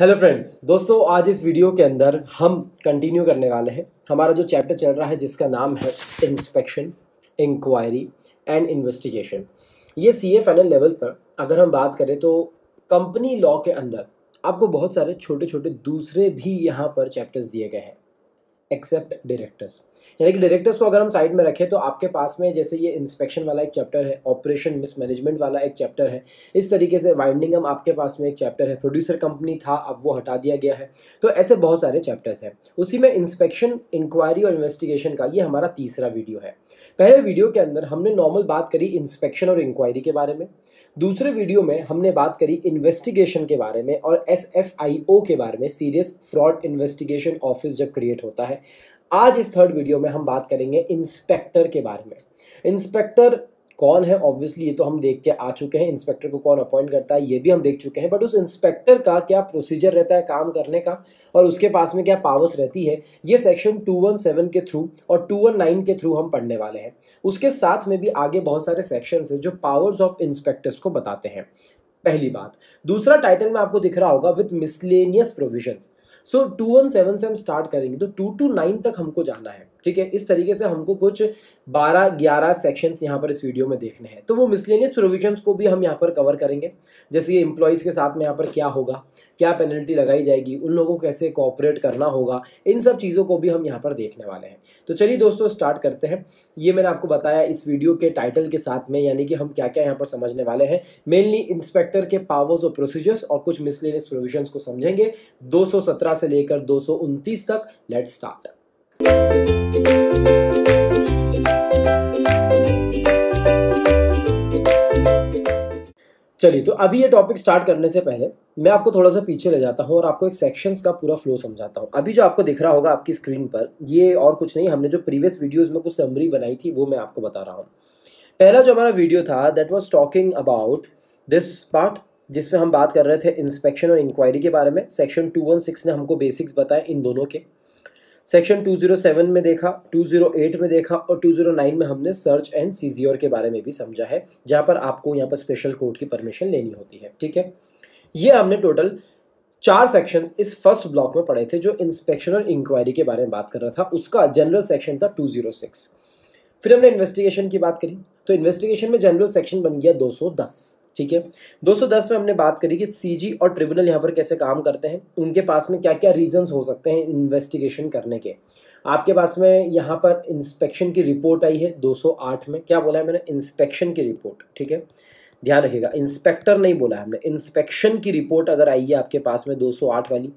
Hello friends, दोस्तों आज इस वीडियो के अंदर हम कंटिन्यू करने वाले हैं हमारा जो चैप्टर चल रहा है जिसका नाम है इंस्पेक्शन, इंक्वायरी एंड इन्वेस्टिगेशन। ये CA फाइनल लेवल पर अगर हम बात करें तो कंपनी लॉ के अंदर आपको बहुत सारे छोटे छोटे दूसरे भी यहाँ पर चैप्टर्स दिए गए हैं एक्सेप्ट डायरेक्टर्स। यानी कि डायरेक्टर्स को अगर हम साइड में रखें तो आपके पास में जैसे ये इंस्पेक्शन वाला एक चैप्टर है, ऑपरेशन मिसमैनेजमेंट वाला एक चैप्टर है, इस तरीके से वाइंडिंग आपके पास में एक चैप्टर है, प्रोड्यूसर कंपनी था अब वो हटा दिया गया है। तो ऐसे बहुत सारे चैप्टर्स हैं। उसी में इंस्पेक्शन, इंक्वायरी और इन्वेस्टिगेशन का ये हमारा तीसरा वीडियो है। पहले वीडियो के अंदर हमने नॉर्मल बात करी इंस्पेक्शन और इंक्वायरी के बारे में, दूसरे वीडियो में हमने बात करी इन्वेस्टिगेशन के बारे में और SFIO के बारे में, सीरियस फ्रॉड इन्वेस्टिगेशन ऑफिस जब क्रिएट होता है। आज इस थर्ड वीडियो में हम बात करेंगे इंस्पेक्टर के बारे में। इंस्पेक्टर कौन है, ऑब्वियसली ये तो हम देख के आ चुके हैं, इंस्पेक्टर को कौन अपॉइंट करता है ये भी हम देख चुके हैं, बट उस इंस्पेक्टर का क्या प्रोसीजर रहता है काम करने का और उसके पास में क्या पावर्स रहती है, ये सेक्शन 217 के थ्रू और 219 के थ्रू हम पढ़ने वाले हैं। उसके साथ में भी आगे बहुत सारे सेक्शंस हैं जो पावर्स ऑफ इंस्पेक्टर्स को बताते हैं। पहली बात। दूसरा टाइटल में आपको दिख रहा होगा विथ मिसलेनियस प्रोविजंस। सो 217 से हम स्टार्ट करेंगे तो 229 तक हमको जाना है, ठीक है। इस तरीके से हमको कुछ 12-11 सेक्शंस यहाँ पर इस वीडियो में देखने हैं। तो वो मिसलेनियस प्रोविजंस को भी हम यहाँ पर कवर करेंगे, जैसे ये एम्प्लॉयज़ के साथ में यहाँ पर क्या होगा, क्या पेनल्टी लगाई जाएगी, उन लोगों को कैसे कोऑपरेट करना होगा, इन सब चीज़ों को भी हम यहाँ पर देखने वाले हैं। तो चलिए दोस्तों स्टार्ट करते हैं। ये मैंने आपको बताया इस वीडियो के टाइटल के साथ में, यानी कि हम क्या क्या यहाँ पर समझने वाले हैं। मेनली इंस्पेक्टर के पावर्स और प्रोसीजर्स और कुछ मिसलेनियस प्रोविजंस को समझेंगे 217 से लेकर 229 तक। Let's start. चलिए, तो अभी ये टॉपिक स्टार्ट करने से पहले मैं आपको थोड़ा सा पीछे ले जाता हूँ और आपको एक सेक्शंस का पूरा फ्लो समझाता हूँ। अभी जो आपको दिख रहा होगा आपकी स्क्रीन पर, ये और कुछ नहीं, हमने जो प्रीवियस वीडियोस में कुछ समरी बनाई थी वो मैं आपको बता रहा हूँ। पहला जो हमारा वीडियो था that was talking about this part, जिसमें हम बात कर रहे थे इंस्पेक्शन और इंक्वायरी के बारे में। सेक्शन 216 ने हमको बेसिक्स बताए इन दोनों के। सेक्शन 207 में देखा, 208 में देखा और 209 में हमने सर्च एंड सीजियोर के बारे में भी समझा है, जहाँ पर आपको यहाँ पर स्पेशल कोर्ट की परमिशन लेनी होती है, ठीक है। ये हमने टोटल 4 सेक्शंस इस फर्स्ट ब्लॉक में पढ़े थे जो इंस्पेक्शन और इंक्वायरी के बारे में बात कर रहा था। उसका जनरल सेक्शन था 206। फिर हमने इन्वेस्टिगेशन की बात करी, तो इन्वेस्टिगेशन में जनरल सेक्शन बन गया 210, ठीक है। 210 में हमने बात करी कि CG और ट्रिब्यूनल यहाँ पर कैसे काम करते हैं, उनके पास में क्या क्या रीजंस हो सकते हैं इन्वेस्टिगेशन करने के। आपके पास में यहाँ पर इंस्पेक्शन की रिपोर्ट आई है 208 में। क्या बोला है मैंने? इंस्पेक्शन की रिपोर्ट, ठीक है, ध्यान रखिएगा, इंस्पेक्टर नहीं बोला है हमने, इंस्पेक्शन की रिपोर्ट अगर आई है आपके पास में 208 वाली,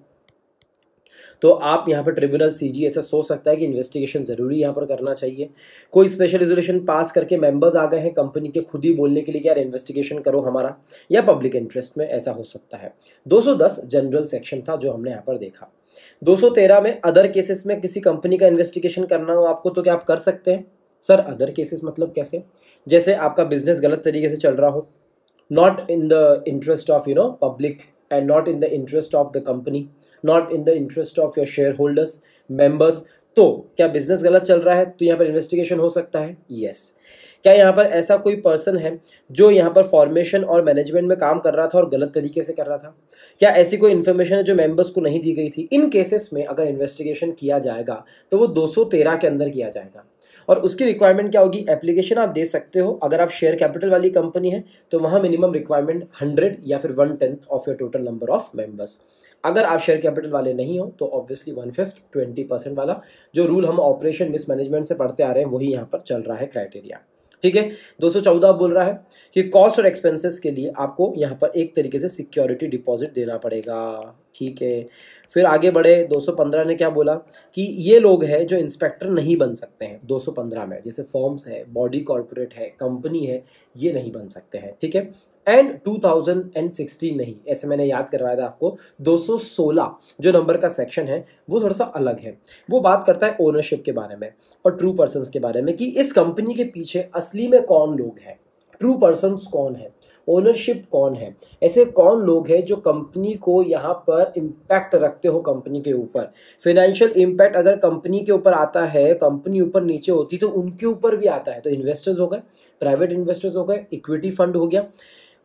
तो आप यहाँ पर ट्रिब्यूनल CG ऐसा सोच सकता है कि इन्वेस्टिगेशन ज़रूरी यहाँ पर करना चाहिए। कोई स्पेशल रेजोल्यूशन पास करके मेंबर्स आ गए हैं कंपनी के खुद ही बोलने के लिए कि यार इन्वेस्टिगेशन करो हमारा, या पब्लिक इंटरेस्ट में ऐसा हो सकता है। 210 जनरल सेक्शन था जो हमने यहाँ पर देखा। 213 में अदर केसेस में किसी कंपनी का इन्वेस्टिगेशन करना हो आपको तो क्या आप कर सकते हैं? सर अदर केसेस मतलब कैसे? जैसे आपका बिजनेस गलत तरीके से चल रहा हो, not in the interest of public and not in the interest of the company, not in the interest of your shareholders, members, तो क्या बिजनेस गलत चल रहा है तो यहाँ पर इन्वेस्टिगेशन हो सकता है? यस। क्या यहाँ पर ऐसा कोई पर्सन है जो यहाँ पर फॉर्मेशन और मैनेजमेंट में काम कर रहा था और गलत तरीके से कर रहा था? क्या ऐसी कोई इन्फॉर्मेशन है जो मेंबर्स को नहीं दी गई थी? इन केसेस में अगर इन्वेस्टिगेशन किया जाएगा तो वो 213 के अंदर किया जाएगा। और उसकी रिक्वायरमेंट क्या होगी? एप्लीकेशन आप दे सकते हो, अगर आप शेयर कैपिटल वाली कंपनी है तो वहाँ मिनिमम रिक्वायरमेंट 100 या फिर 1/10 of your total number of members. अगर आप शेयर कैपिटल वाले नहीं हो तो ऑब्वियसली 1/5 20% वाला जो रूल हम ऑपरेशन मिसमैनेजमेंट से पढ़ते आ रहे हैं वही यहाँ पर चल रहा है क्राइटेरिया, ठीक है। 214 बोल रहा है कि कॉस्ट और एक्सपेंसेस के लिए आपको यहाँ पर एक तरीके से सिक्योरिटी डिपॉजिट देना पड़ेगा, ठीक है। फिर आगे बढ़े, 215 ने क्या बोला कि ये लोग हैं जो इंस्पेक्टर नहीं बन सकते हैं 215 में, जैसे फर्म्स है, बॉडी कॉर्पोरेट है, कंपनी है, ये नहीं बन सकते हैं, ठीक है। एंड 2016 नहीं, ऐसे मैंने याद करवाया था आपको। 216 जो नंबर का सेक्शन है वो थोड़ा सा अलग है, वो बात करता है ओनरशिप के बारे में और ट्रू पर्सन्स के बारे में कि इस कंपनी के पीछे असली में कौन लोग हैं, ट्रू पर्सन्स कौन है, ओनरशिप कौन है, ऐसे कौन लोग हैं जो कंपनी को यहाँ पर इम्पैक्ट रखते हो कंपनी के ऊपर। फाइनेंशियल इम्पैक्ट अगर कंपनी के ऊपर आता है, कंपनी ऊपर नीचे होती तो उनके ऊपर भी आता है। तो इन्वेस्टर्स हो गए, प्राइवेट इन्वेस्टर्स हो गए, इक्विटी फंड हो गया,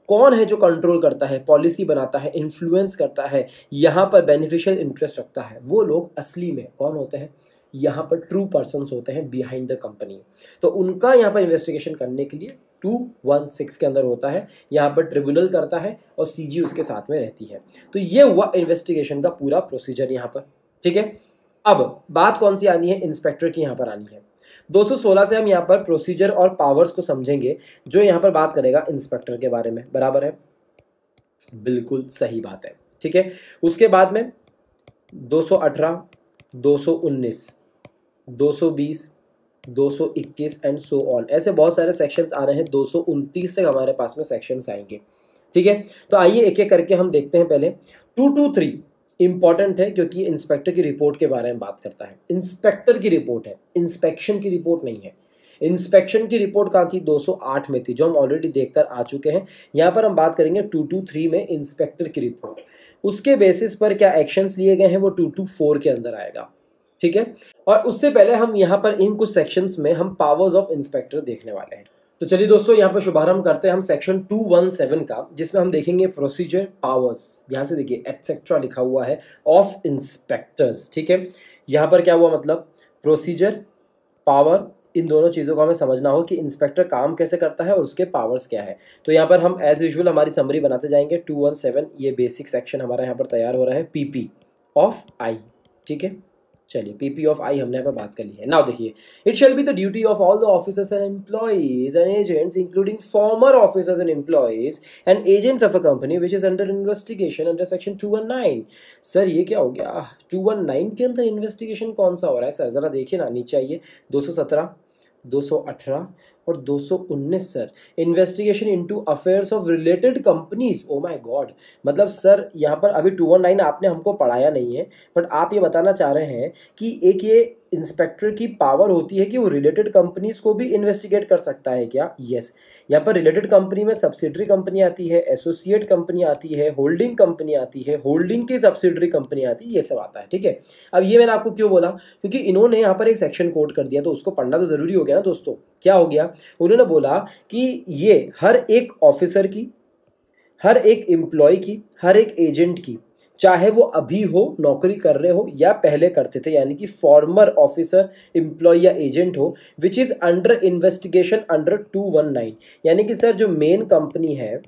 कौन है जो कंट्रोल करता है, पॉलिसी बनाता है, इन्फ्लुएंस करता है, यहाँ पर बेनिफिशियल इंटरेस्ट रखता है, वो लोग असली में कौन होते हैं, यहाँ पर ट्रू पर्सन्स होते हैं बिहाइंड द कंपनी। तो उनका यहाँ पर इन्वेस्टिगेशन करने के लिए 216 के अंदर होता है, यहाँ पर ट्रिब्यूनल करता है और सीजी उसके साथ में रहती है। तो ये हुआ इन्वेस्टिगेशन का पूरा प्रोसीजर यहाँ पर, ठीक है। अब बात कौन सी आनी है, इंस्पेक्टर की यहाँ पर आनी है। 216 से हम यहाँ पर प्रोसीजर और पावर्स को समझेंगे, जो यहाँ पर बात करेगा इंस्पेक्टर के बारे में, बराबर है, बिल्कुल सही बात है, ठीक है। उसके बाद में 218, 219, 220, 221 एंड सो ऑन, ऐसे बहुत सारे सेक्शंस आ रहे हैं। 229 तक हमारे पास में सेक्शंस आएंगे, ठीक है। तो आइए एक एक करके हम देखते हैं। पहले 223 इंपॉर्टेंट है क्योंकि इंस्पेक्टर की रिपोर्ट के बारे में बात करता है। इंस्पेक्टर की रिपोर्ट है, इंस्पेक्शन की रिपोर्ट नहीं है। इंस्पेक्शन की रिपोर्ट कहाँ थी, 208 में थी, जो हम ऑलरेडी देखकर आ चुके हैं। यहाँ पर हम बात करेंगे 223 में इंस्पेक्टर की रिपोर्ट, उसके बेसिस पर क्या एक्शंस लिए गए हैं वो 224 के अंदर आएगा, ठीक है। और उससे पहले हम यहाँ पर इन कुछ सेक्शंस में हम पावर्स ऑफ इंस्पेक्टर देखने वाले हैं। तो चलिए दोस्तों, यहाँ पर शुभारंभ करते हैं हम सेक्शन 217 का, जिसमें हम देखेंगे प्रोसीजर, पावर्स, यहाँ से देखिए एटसेट्रा लिखा हुआ है, ऑफ इंस्पेक्टर्स, ठीक है। यहाँ पर क्या हुआ, मतलब प्रोसीजर, पावर, इन दोनों चीज़ों को हमें समझना हो कि इंस्पेक्टर काम कैसे करता है और उसके पावर्स क्या है। तो यहाँ पर हम एज यूजुअल हमारी समरी बनाते जाएंगे। 217 ये बेसिक सेक्शन हमारा यहाँ पर तैयार हो रहा है, पीपी ऑफ आई, ठीक है। चलिए, पीपी ऑफ आई हमने यहाँ पर बात कर ली है। नाउ देखिए, it shall be the duty of all the officers and employees and agents including former officers and employees and agents of a company which is under investigation under section 219। Sir ये क्या हो गया, 219 के अंदर investigation कौन सा हो रहा है सर, जरा देखिए ना, नीचे आइए। 217, 218 और 219 sir, investigation into affairs of related companies. Oh my god, मतलब सर यहाँ पर अभी 219 आपने हमको पढ़ाया नहीं है, बट आप ये बताना चाह रहे हैं कि एक ये इंस्पेक्टर की पावर होती है कि वो रिलेटेड कंपनीज को भी इन्वेस्टिगेट कर सकता है क्या? यस, यहाँ पर रिलेटेड कंपनी में सब्सिडरी कंपनी आती है, एसोसिएट कंपनी आती है, होल्डिंग कंपनी आती है, होल्डिंग की सब्सिडरी कंपनी आती है, ये सब आता है, ठीक है। अब ये मैंने आपको क्यों बोला, क्योंकि इन्होंने यहाँ पर एक सेक्शन कोड कर दिया, तो उसको पढ़ना तो जरूरी हो गया ना दोस्तों। क्या हो गया, उन्होंने बोला कि ये हर एक ऑफिसर की, हर एक एम्प्लॉय की, हर एक एजेंट की, चाहे वो अभी हो, नौकरी कर रहे हो या पहले करते थे, यानी कि फॉर्मर ऑफिसर, एम्प्लॉय या एजेंट हो, which is under investigation under 219, यानी कि सर जो मेन कंपनी है,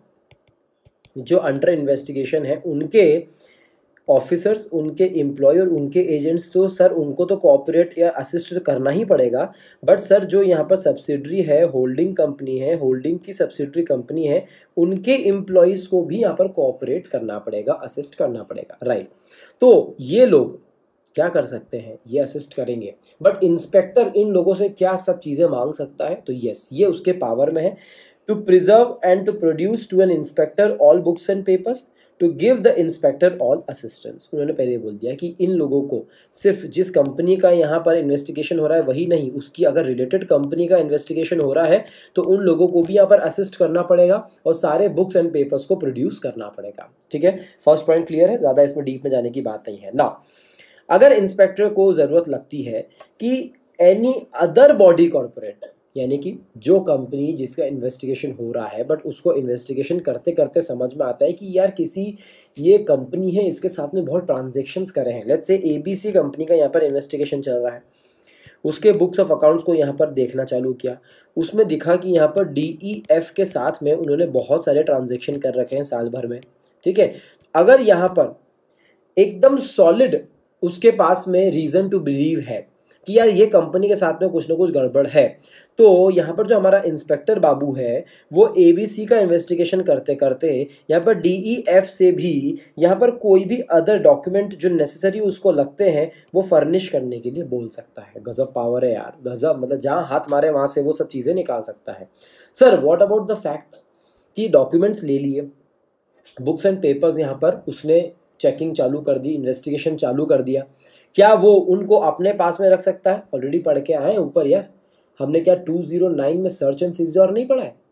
जो अंडर इन्वेस्टिगेशन है, उनके ऑफिसर्स, उनके एम्प्लॉय और उनके एजेंट्स, तो सर उनको तो कोऑपरेट या असिस्ट तो करना ही पड़ेगा। बट सर जो यहाँ पर सब्सिडरी है, होल्डिंग कंपनी है, होल्डिंग की सब्सिडरी कंपनी है, उनके एम्प्लॉयज़ को भी यहाँ पर कोऑपरेट करना पड़ेगा, असिस्ट करना पड़ेगा, राइट। तो ये लोग क्या कर सकते हैं, ये असिस्ट करेंगे। बट इंस्पेक्टर इन लोगों से क्या सब चीज़ें मांग सकता है, तो यस, ये उसके पावर में है। To preserve and to produce to an inspector all books and papers, to give the inspector all assistance. उन्होंने पहले बोल दिया कि इन लोगों को सिर्फ जिस कंपनी का यहाँ पर इन्वेस्टिगेशन हो रहा है वही नहीं, उसकी अगर रिलेटेड कंपनी का इन्वेस्टिगेशन हो रहा है तो उन लोगों को भी यहाँ पर असिस्ट करना पड़ेगा और सारे बुक्स एंड पेपर्स को प्रोड्यूस करना पड़ेगा, ठीक है। फर्स्ट पॉइंट क्लियर है, ज़्यादा इसमें डीप में जाने की बात नहीं है ना। अगर इंस्पेक्टर को ज़रूरत लगती है कि एनी अदर बॉडी कॉर्पोरेट, यानी कि जो कंपनी जिसका इन्वेस्टिगेशन हो रहा है, बट उसको इन्वेस्टिगेशन करते करते समझ में आता है कि यार किसी ये कंपनी है, इसके साथ में बहुत ट्रांजेक्शन्स करे हैं, लेट्स से ABC कंपनी का यहाँ पर इन्वेस्टिगेशन चल रहा है, उसके बुक्स ऑफ अकाउंट्स को यहाँ पर देखना चालू किया, उसमें दिखा कि यहाँ पर DEF के साथ में उन्होंने बहुत सारे ट्रांजेक्शन कर रखे हैं साल भर में, ठीक है। अगर यहाँ पर एकदम सॉलिड उसके पास में रीज़न टू बिलीव है कि यार ये कंपनी के साथ में कुछ ना कुछ गड़बड़ है, तो यहाँ पर जो हमारा इंस्पेक्टर बाबू है वो ABC का इन्वेस्टिगेशन करते करते यहाँ पर DEF से भी यहाँ पर कोई भी अदर डॉक्यूमेंट जो नेसेसरी उसको लगते हैं वो फर्निश करने के लिए बोल सकता है। गजब पावर है यार, गजब, मतलब जहाँ हाथ मारे वहाँ से वो सब चीज़ें निकाल सकता है। Sir what about the fact कि डॉक्यूमेंट्स ले लिए, बुक्स एंड पेपर्स, यहाँ पर उसने चेकिंग चालू कर दी, इन्वेस्टिगेशन चालू कर दिया, क्या वो उनको अपने पास में रख सकता है? ऑलरेडी पढ़ के आए ऊपर यार, हमने क्या 209 में सर्च एंड सीजर नहीं पढ़ा है?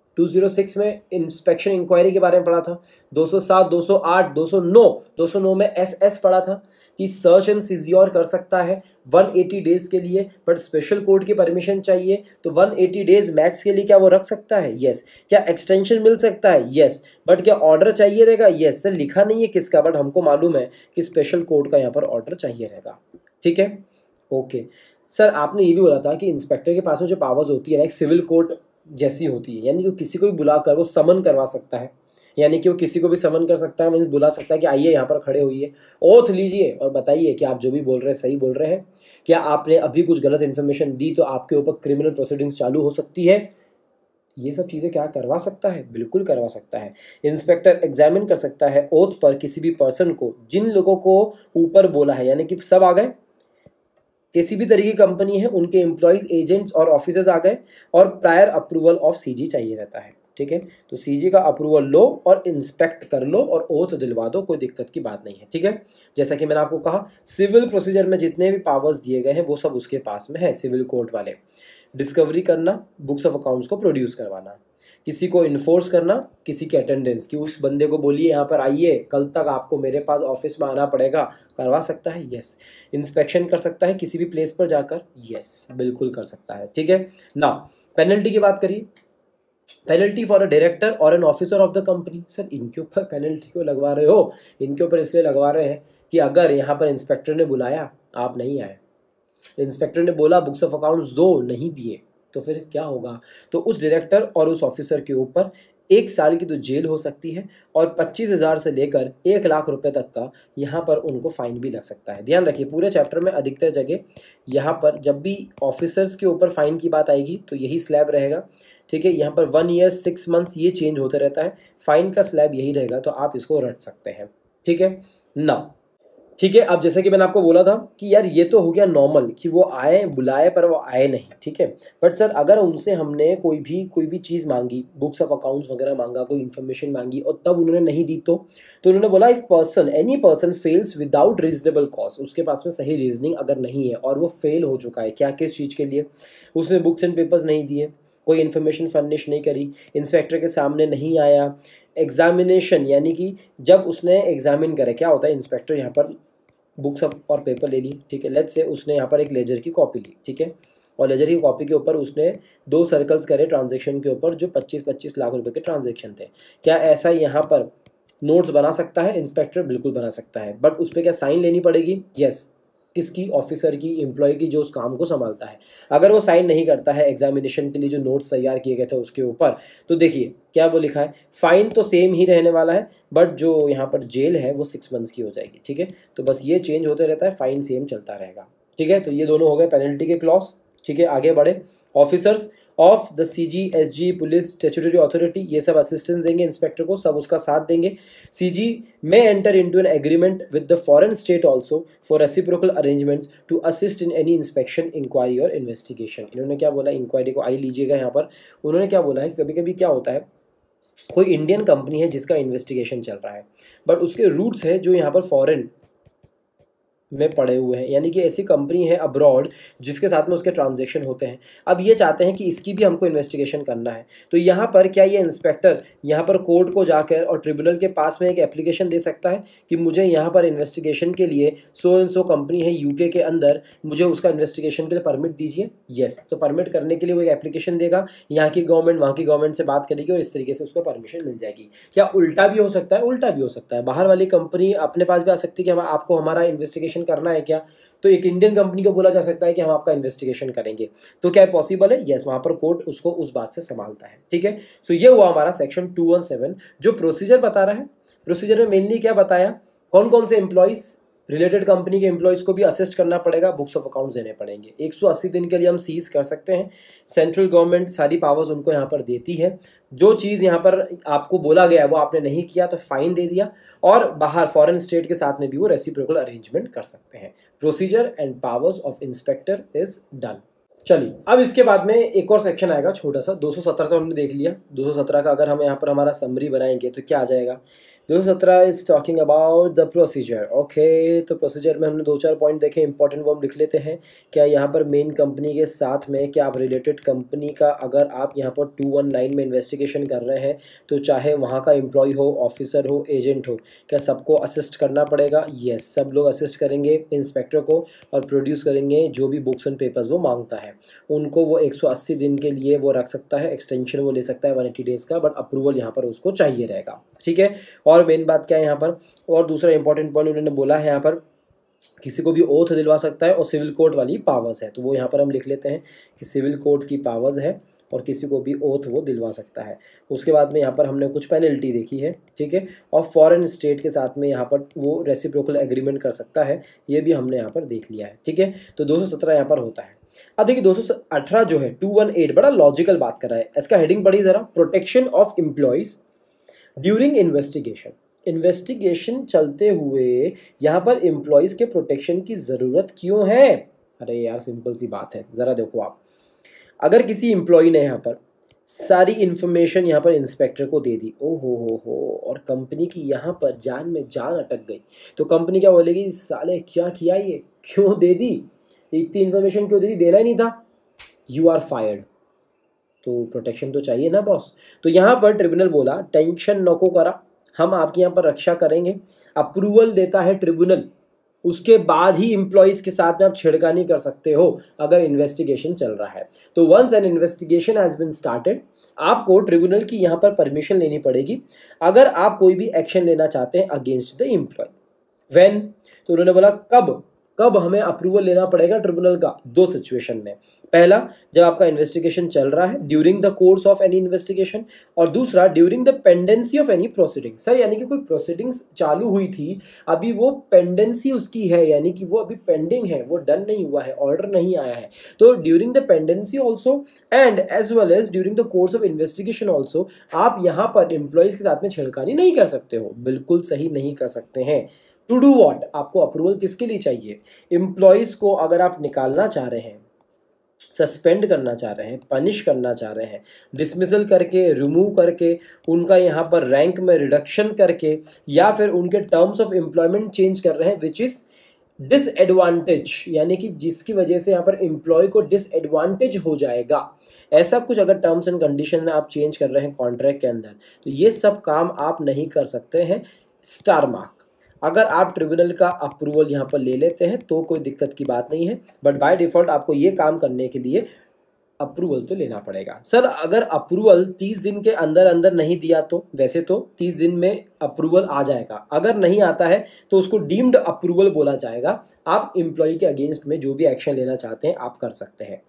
206 में इंस्पेक्शन इंक्वायरी के बारे में पढ़ा था, 207, 208, 209 में एसएस पढ़ा था कि सर्च एंड सीजियोर कर सकता है 180 डेज के लिए, बट स्पेशल कोर्ट की परमिशन चाहिए। तो 180 डेज मैक्स के लिए क्या वो रख सकता है? यस। क्या एक्सटेंशन मिल सकता है? यस। बट क्या ऑर्डर चाहिए रहेगा? यस। सर लिखा नहीं है किसका, बट हमको मालूम है कि स्पेशल कोर्ट का यहाँ पर ऑर्डर चाहिए रहेगा। ठीक है, ओके। सर आपने ये भी बोला था कि इंस्पेक्टर के पास में जो पावर्स होती है ना, एक सिविल कोर्ट जैसी होती है, यानी कि किसी को भी बुलाकर वो समन करवा सकता है, यानी कि वो किसी को भी समन कर सकता है, मीन्स बुला सकता है कि आइए यहाँ पर खड़े होइए, ओथ लीजिए और बताइए कि आप जो भी बोल रहे हैं सही बोल रहे हैं, क्या आपने अभी कुछ गलत इन्फॉर्मेशन दी तो आपके ऊपर क्रिमिनल प्रोसीडिंग्स चालू हो सकती है। ये सब चीज़ें क्या करवा सकता है? बिल्कुल करवा सकता है। इंस्पेक्टर एग्जामिन कर सकता है ओथ पर किसी भी पर्सन को, जिन लोगों को ऊपर बोला है, यानी कि सब आ गए, किसी भी तरीके की कंपनी है, उनके एम्प्लॉयज, एजेंट्स और ऑफिसर्स आ गए, और प्रायर अप्रूवल ऑफ सीजी चाहिए रहता है। ठीक है, तो सीजी का अप्रूवल लो और इंस्पेक्ट कर लो और ओथ दिलवा दो, कोई दिक्कत की बात नहीं है। ठीक है, जैसा कि मैंने आपको कहा, सिविल प्रोसीजर में जितने भी पावर्स दिए गए हैं वो सब उसके पास में है, सिविल कोर्ट वाले। डिस्कवरी करना, बुक्स ऑफ अकाउंट्स को प्रोड्यूस करवाना, किसी को इन्फोर्स करना, किसी की अटेंडेंस की, उस बंदे को बोलिए यहाँ पर आइए, कल तक आपको मेरे पास ऑफिस में आना पड़ेगा, करवा सकता है। यस। इंस्पेक्शन कर सकता है किसी भी प्लेस पर जाकर। यस, बिल्कुल कर सकता है। ठीक है ना। पेनल्टी की बात करिए, पेनल्टी फॉर अ डायरेक्टर और an officer of the company. Sir इनके ऊपर पेनल्टी क्यों लगवा रहे हो? इनके ऊपर इसलिए लगवा रहे हैं कि अगर यहाँ पर इंस्पेक्टर ने बुलाया, आप नहीं आए, इंस्पेक्टर ने बोला बुक्स ऑफ अकाउंट्स दो, नहीं दिए, तो फिर क्या होगा? तो उस डायरेक्टर और उस ऑफिसर के ऊपर 1 साल की तो जेल हो सकती है, और 25,000 से लेकर 1 लाख रुपए तक का यहाँ पर उनको फाइन भी लग सकता है। ध्यान रखिए, पूरे चैप्टर में अधिकतर जगह यहाँ पर जब भी ऑफिसर्स के ऊपर फाइन की बात आएगी तो यही स्लैब रहेगा। ठीक है, यहाँ पर 1 ईयर 6 मंथ्स ये चेंज होते रहता है, फाइन का स्लैब यही रहेगा, तो आप इसको रट सकते हैं। ठीक है ना। ठीक है, अब जैसे कि मैंने आपको बोला था कि यार ये तो हो गया नॉर्मल कि वो आए, बुलाए पर वो आए नहीं। ठीक है, बट सर अगर उनसे हमने कोई भी चीज़ मांगी, बुक्स ऑफ अकाउंट्स वगैरह मांगा, कोई इन्फॉर्मेशन मांगी और तब उन्होंने नहीं दी, तो उन्होंने बोला if person, any person fails without reasonable cause, उसके पास में सही रीजनिंग अगर नहीं है और वो फेल हो चुका है, क्या किस चीज़ के लिए? उसने बुक्स एंड पेपर्स नहीं दिए, कोई इन्फॉर्मेशन फर्निश नहीं करी, इंस्पेक्टर के सामने नहीं आया, एग्जामिनेशन यानी कि जब उसने एग्जामिन करे, क्या होता है, इंस्पेक्टर यहाँ पर बुक्स और पेपर ले ली। ठीक है, लेट्स से उसने यहाँ पर एक लेजर की कॉपी ली। ठीक है, और लेजर की कॉपी के ऊपर उसने 2 सर्कल्स करे ट्रांजैक्शन के ऊपर जो 25-25 लाख रुपए के ट्रांजैक्शन थे। क्या ऐसा यहाँ पर नोट्स बना सकता है इंस्पेक्टर? बिल्कुल बना सकता है, बट उस पर क्या साइन लेनी पड़ेगी? यस। किसकी? ऑफिसर की, एम्प्लॉय की, जो उस काम को संभालता है। अगर वो साइन नहीं करता है एग्जामिनेशन के लिए जो नोट्स तैयार किए गए थे उसके ऊपर, तो देखिए क्या वो लिखा है, फाइन तो सेम ही रहने वाला है, बट जो यहाँ पर जेल है वो 6 मंथ्स की हो जाएगी। ठीक है, तो बस ये चेंज होते रहता है, फाइन सेम चलता रहेगा। ठीक है, तो ये दोनों हो गए पेनल्टी के क्लॉज। ठीक है, आगे बढ़े। Officers of the CG, SG, police, statutory authority, ये सब असिस्टेंस देंगे इंस्पेक्टर को, सब उसका साथ देंगे। सीजी में enter into an agreement with the foreign state also for reciprocal arrangements to assist in any inspection, inquiry और इन्वेस्टिगेशन। इन्होंने क्या बोला, इंक्वायरी को आई लीजिएगा यहाँ पर। उन्होंने क्या बोला है कि कभी कभी क्या होता है, कोई इंडियन कंपनी है जिसका इन्वेस्टिगेशन चल रहा है, बट उसके रूट्स है जो यहाँ पर फॉरेन में पड़े हुए हैं, यानी कि ऐसी कंपनी है अब्रॉड जिसके साथ में उसके ट्रांजैक्शन होते हैं। अब ये चाहते हैं कि इसकी भी हमको इन्वेस्टिगेशन करना है, तो यहाँ पर क्या ये इंस्पेक्टर यहाँ पर कोर्ट को जाकर और ट्रिब्यूनल के पास में एक एप्लीकेशन दे सकता है कि मुझे यहाँ पर इन्वेस्टिगेशन के लिए सो एंड सो कंपनी है यूके के अंदर, मुझे उसका इन्वेस्टिगेशन के लिए परमिट दीजिए। यस, तो परमिट करने के लिए वो एक एप्लीकेशन देगा, यहाँ की गवर्नमेंट वहाँ की गवर्नमेंट से बात करेगी और इस तरीके से उसको परमिशन मिल जाएगी। क्या उल्टा भी हो सकता है? उल्टा भी हो सकता है, बाहर वाली कंपनी अपने पास भी आ सकती है कि हम आपको हमारा इन्वेस्टिगेशन करना है क्या, तो एक इंडियन कंपनी को बोला जा सकता है कि हम आपका इन्वेस्टिगेशन करेंगे। तो क्या पॉसिबल है? यस, वहां पर कोर्ट उसको उस बात से संभालता है। ठीक है, सो ये हुआ हमारा सेक्शन 217 जो प्रोसीजर बता रहा है। प्रोसीजर में मेनली क्या बताया, कौन कौन से एम्प्लॉइज, रिलेटेड कंपनी के एम्प्लॉइज को भी असिस्ट करना पड़ेगा, बुक्स ऑफ अकाउंट्स देने पड़ेंगे, 180 दिन के लिए हम सीज कर सकते हैं। सेंट्रल गवर्नमेंट सारी पावर्स उनको यहाँ पर देती है, जो चीज़ यहाँ पर आपको बोला गया है वो आपने नहीं किया तो फाइन दे दिया, और बाहर फॉरेन स्टेट के साथ में भी वो रेसिप्रोकल अरेंजमेंट कर सकते हैं। Procedure and powers of inspector is done. चलिए, अब इसके बाद में एक और सेक्शन आएगा छोटा सा, 217 तो हमने देख लिया। 217 का अगर हम यहाँ पर हमारा समरी बनाएंगे तो क्या आ जाएगा, 217 is talking about the procedure. Okay, तो प्रोसीजर में हमने 2-4 पॉइंट देखे, इंपॉर्टेंट वो हम लिख लेते हैं। क्या यहाँ पर मेन कंपनी के साथ में क्या आप रिलेटेड कंपनी का अगर आप यहाँ पर 219 में इन्वेस्टिगेशन कर रहे हैं तो चाहे वहाँ का एम्प्लॉय हो, ऑफिसर हो, एजेंट हो, क्या सबको असिस्ट करना पड़ेगा? यस, सब लोग असिस्ट करेंगे इंस्पेक्टर को और प्रोड्यूस करेंगे जो भी बुक्स एंड पेपर्स वो मांगता है। उनको वो 180 दिन के लिए वो रख सकता है, एक्सटेंशन वो ले सकता है 180 डेज़ का, बट अप्रूवल यहाँ पर उसको चाहिए रहेगा। ठीक है, और मेन बात क्या है यहाँ पर, और दूसरा इंपॉर्टेंट पॉइंट उन्होंने बोला है यहाँ पर किसी को भी ओथ दिलवा सकता है और सिविल कोर्ट वाली पावर्स है, तो वो यहाँ पर हम लिख लेते हैं कि सिविल कोर्ट की पावर्स है और किसी को भी ओथ वो दिलवा सकता है। उसके बाद में यहाँ पर हमने कुछ पेनल्टी देखी है, ठीक है, और फॉरेन स्टेट के साथ में यहाँ पर वो रेसिप्रोकल एग्रीमेंट कर सकता है, ये भी हमने यहाँ पर देख लिया है। ठीक है, तो 217 यहाँ पर होता है। अब देखिए 218 जो है 218 बड़ा लॉजिकल बात कर रहा है, इसका हेडिंग पढ़िए ज़रा, protection of employees during investigation. Investigation चलते हुए यहाँ पर एम्प्लॉयज़ के प्रोटेक्शन की ज़रूरत क्यों है? अरे यार सिंपल सी बात है, ज़रा देखो आप, अगर किसी एम्प्लॉय ने यहाँ पर सारी इन्फॉर्मेशन यहाँ पर इंस्पेक्टर को दे दी, ओ हो, और कंपनी की यहाँ पर जान में जान अटक गई, तो कंपनी क्या बोलेगी, साले क्या किया, ये क्यों दे दी, इतनी इन्फॉर्मेशन क्यों दे दी, देना ही नहीं था, यू आर फायर्ड। तो प्रोटेक्शन तो चाहिए ना बॉस। तो यहाँ पर ट्रिब्यूनल बोला टेंशन नको करा, हम आपकी यहाँ पर रक्षा करेंगे। अप्रूवल देता है ट्रिब्यूनल, उसके बाद ही एम्प्लॉयज़ के साथ में आप छेड़खानी कर सकते हो अगर इन्वेस्टिगेशन चल रहा है। तो once an investigation has been started, आपको ट्रिब्यूनल की यहाँ पर परमिशन लेनी पड़ेगी अगर आप कोई भी एक्शन लेना चाहते हैं अगेंस्ट द एम्प्लॉय। व्हेन, तो उन्होंने बोला कब कब हमें अप्रूवल लेना पड़ेगा ट्रिब्यूनल का? दो सिचुएशन में, पहला जब आपका इन्वेस्टिगेशन चल रहा है during the course of any investigation, और दूसरा during the pendency of any proceeding. Sir यानी कि कोई प्रोसीडिंग्स चालू हुई थी, अभी वो पेंडेंसी उसकी है, यानी कि वो अभी पेंडिंग है, वो डन नहीं हुआ है, ऑर्डर नहीं आया है। तो during the pendency also and as well as during the course of investigation also आप यहाँ पर एम्प्लॉयज़ के साथ में छेड़खानी नहीं कर सकते हो, बिल्कुल सही नहीं कर सकते हैं। टू डू वॉट, आपको अप्रूवल किसके लिए चाहिए? एम्प्लॉयज़ को अगर आप निकालना चाह रहे हैं, सस्पेंड करना चाह रहे हैं, पनिश करना चाह रहे हैं, डिसमिसल करके, रिमूव करके, उनका यहाँ पर रैंक में रिडक्शन करके, या फिर उनके टर्म्स ऑफ एम्प्लॉयमेंट चेंज कर रहे हैं विच इज़ डिसएडवांटेज, यानी कि जिसकी वजह से यहाँ पर एम्प्लॉय को डिसएडवांटेज हो जाएगा, ऐसा कुछ अगर टर्म्स एंड कंडीशन में आप चेंज कर रहे हैं कॉन्ट्रैक्ट के अंदर, तो ये सब काम आप नहीं कर सकते हैं। स्टार मार्क, अगर आप ट्रिब्यूनल का अप्रूवल यहाँ पर ले लेते हैं तो कोई दिक्कत की बात नहीं है, बट बाय डिफ़ॉल्ट आपको ये काम करने के लिए अप्रूवल तो लेना पड़ेगा। सर अगर अप्रूवल 30 दिन के अंदर अंदर नहीं दिया तो? वैसे तो 30 दिन में अप्रूवल आ जाएगा, अगर नहीं आता है तो उसको डीम्ड अप्रूवल बोला जाएगा। आप एम्प्लॉय के अगेंस्ट में जो भी एक्शन लेना चाहते हैं आप कर सकते हैं।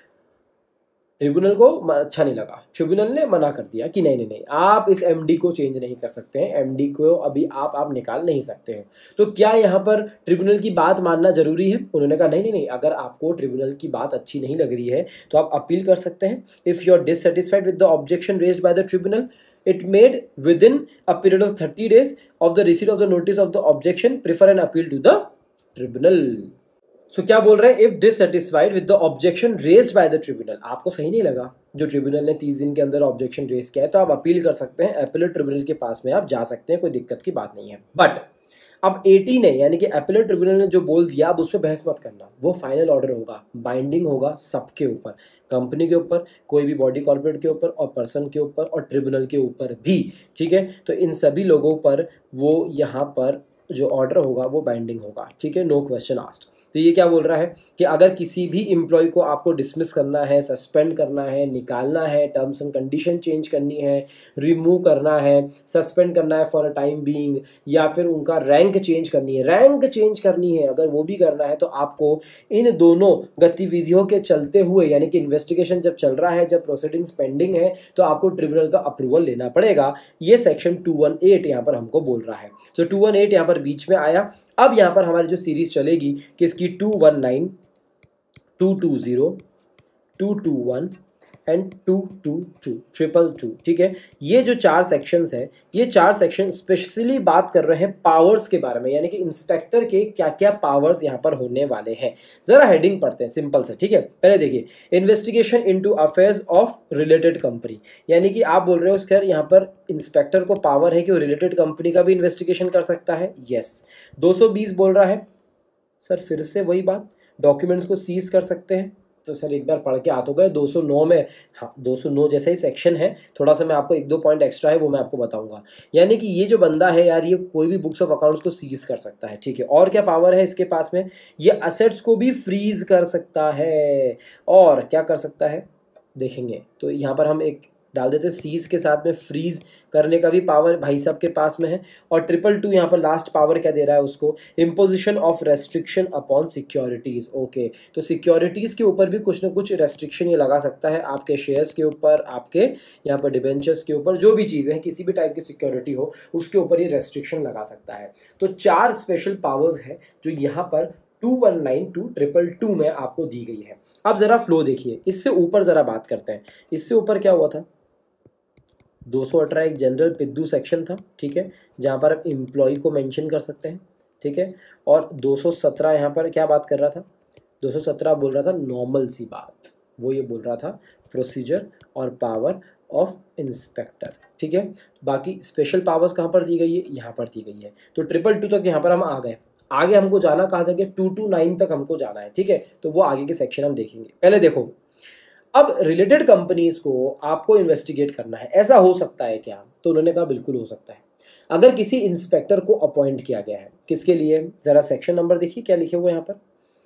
ट्रिब्यूनल को अच्छा नहीं लगा, ट्रिब्यूनल ने मना कर दिया कि नहीं नहीं नहीं, आप इस एमडी को चेंज नहीं कर सकते हैं, एमडी को अभी आप निकाल नहीं सकते हो। तो क्या यहाँ पर ट्रिब्यूनल की बात मानना जरूरी है? उन्होंने कहा नहीं नहीं नहीं, अगर आपको ट्रिब्यूनल की बात अच्छी नहीं लग रही है तो आप अपील कर सकते हैं। If you are dissatisfied with the objection raised by the tribunal, it made within a period of 30 days of the receipt of the notice of the objection, prefer an appeal to the tribunal. So क्या बोल रहे हैं? If dissatisfied with the objection raised by the tribunal, आपको सही नहीं लगा जो tribunal ने 30 दिन के अंदर ऑब्जेक्शन रेज किया है, तो आप अपील कर सकते हैं, अपीलेट ट्रिब्यूनल के पास में आप जा सकते हैं, कोई दिक्कत की बात नहीं है। बट अब 18 ने यानी कि अपीलेट ट्रिब्यूनल ने जो बोल दिया, अब उस पर बहस मत करना, वो फाइनल ऑर्डर होगा, बाइंडिंग होगा सबके ऊपर, कंपनी के ऊपर, कोई भी बॉडी कॉर्पोरेट के ऊपर, और पर्सन के ऊपर, और ट्रिब्यूनल के ऊपर भी। ठीक है, तो इन सभी लोगों पर वो यहाँ पर जो ऑर्डर होगा वो बाइंडिंग होगा। ठीक है, नो क्वेश्चन आस्क्ड। तो ये क्या बोल रहा है कि अगर किसी भी एम्प्लॉय को आपको डिसमिस करना है, सस्पेंड करना है, निकालना है, टर्म्स एंड कंडीशन चेंज करनी है, रिमूव करना है, सस्पेंड करना है फॉर अ टाइम बीइंग, या फिर उनका रैंक चेंज करनी है, अगर वो भी करना है, तो आपको इन दोनों गतिविधियों के चलते हुए, यानी कि इन्वेस्टिगेशन जब चल रहा है, जब प्रोसीडिंग्स पेंडिंग है, तो आपको ट्रिब्यूनल का अप्रूवल लेना पड़ेगा। ये सेक्शन 218 यहाँ पर हमको बोल रहा है। तो 218 यहाँ पर बीच में आया। अब यहाँ पर हमारी जो सीरीज चलेगी कि इसकी 219, 220, 221 एंड 222 ट्रिपल टू। ठीक है, ये जो 4 सेक्शंस हैं, ये 4 सेक्शन स्पेशली बात कर रहे हैं पावर्स के बारे में, यानी कि इंस्पेक्टर के क्या क्या पावर्स यहाँ पर होने वाले हैं। जरा हेडिंग पढ़ते हैं सिंपल से। ठीक है, पहले देखिए, investigation into affairs of related company, यानी कि आप बोल रहे हो सर यहाँ पर इंस्पेक्टर को पावर है कि वो रिलेटेड कंपनी का भी इन्वेस्टिगेशन कर सकता है। यस। 220 बोल रहा है सर, फिर से वही बात, डॉक्यूमेंट्स को सीज कर सकते हैं। तो सर एक बार पढ़ के आ तो गए 209 में। हाँ, 209 जैसा ही सेक्शन है, थोड़ा सा मैं आपको 1-2 पॉइंट एक्स्ट्रा है वो मैं आपको बताऊंगा। यानी कि ये जो बंदा है यार, ये कोई भी बुक्स ऑफ अकाउंट्स को सीज कर सकता है। ठीक है, और क्या पावर है इसके पास में, ये असेट्स को भी फ्रीज कर सकता है। और क्या कर सकता है देखेंगे, तो यहाँ पर हम एक डाल देते हैं, सीज के साथ में फ्रीज करने का भी पावर भाई साहब के पास में है। और 222 यहाँ पर लास्ट पावर क्या दे रहा है उसको, imposition of restriction upon securities. Okay, तो सिक्योरिटीज के ऊपर भी कुछ ना कुछ रेस्ट्रिक्शन ये लगा सकता है, आपके शेयर्स के ऊपर, आपके यहाँ पर डिबेंचर्स के ऊपर, जो भी चीज़ें हैं, किसी भी टाइप की सिक्योरिटी हो उसके ऊपर ये रेस्ट्रिक्शन लगा सकता है। तो 4 स्पेशल पावर्स है जो यहाँ पर 219 टू 222 में आपको दी गई है। अब जरा फ्लो देखिए, इससे ऊपर जरा बात करते हैं। इससे ऊपर क्या हुआ था, 218 एक जनरल पिद्दू सेक्शन था। ठीक है, जहाँ पर आप एम्प्लॉय को मेंशन कर सकते हैं। ठीक है, और 217 यहाँ पर क्या बात कर रहा था, 217 बोल रहा था नॉर्मल सी बात, वो ये बोल रहा था प्रोसीजर और पावर ऑफ इंस्पेक्टर। ठीक है, बाकी स्पेशल पावर्स कहाँ पर दी गई है, यहाँ पर दी गई है। तो 222 तक यहाँ पर हम आ गए। आगे हमको जाना कहाँ तक है, 229 तक हमको जाना है। ठीक है, तो वो आगे के सेक्शन हम देखेंगे। पहले देखो, अब रिलेटेड कंपनीज को आपको इन्वेस्टिगेट करना है, ऐसा हो सकता है क्या, तो उन्होंने कहा बिल्कुल हो सकता है। अगर किसी इंस्पेक्टर को अपॉइंट किया गया है, किसके लिए, जरा सेक्शन नंबर देखिए क्या लिखे हुए यहाँ पर,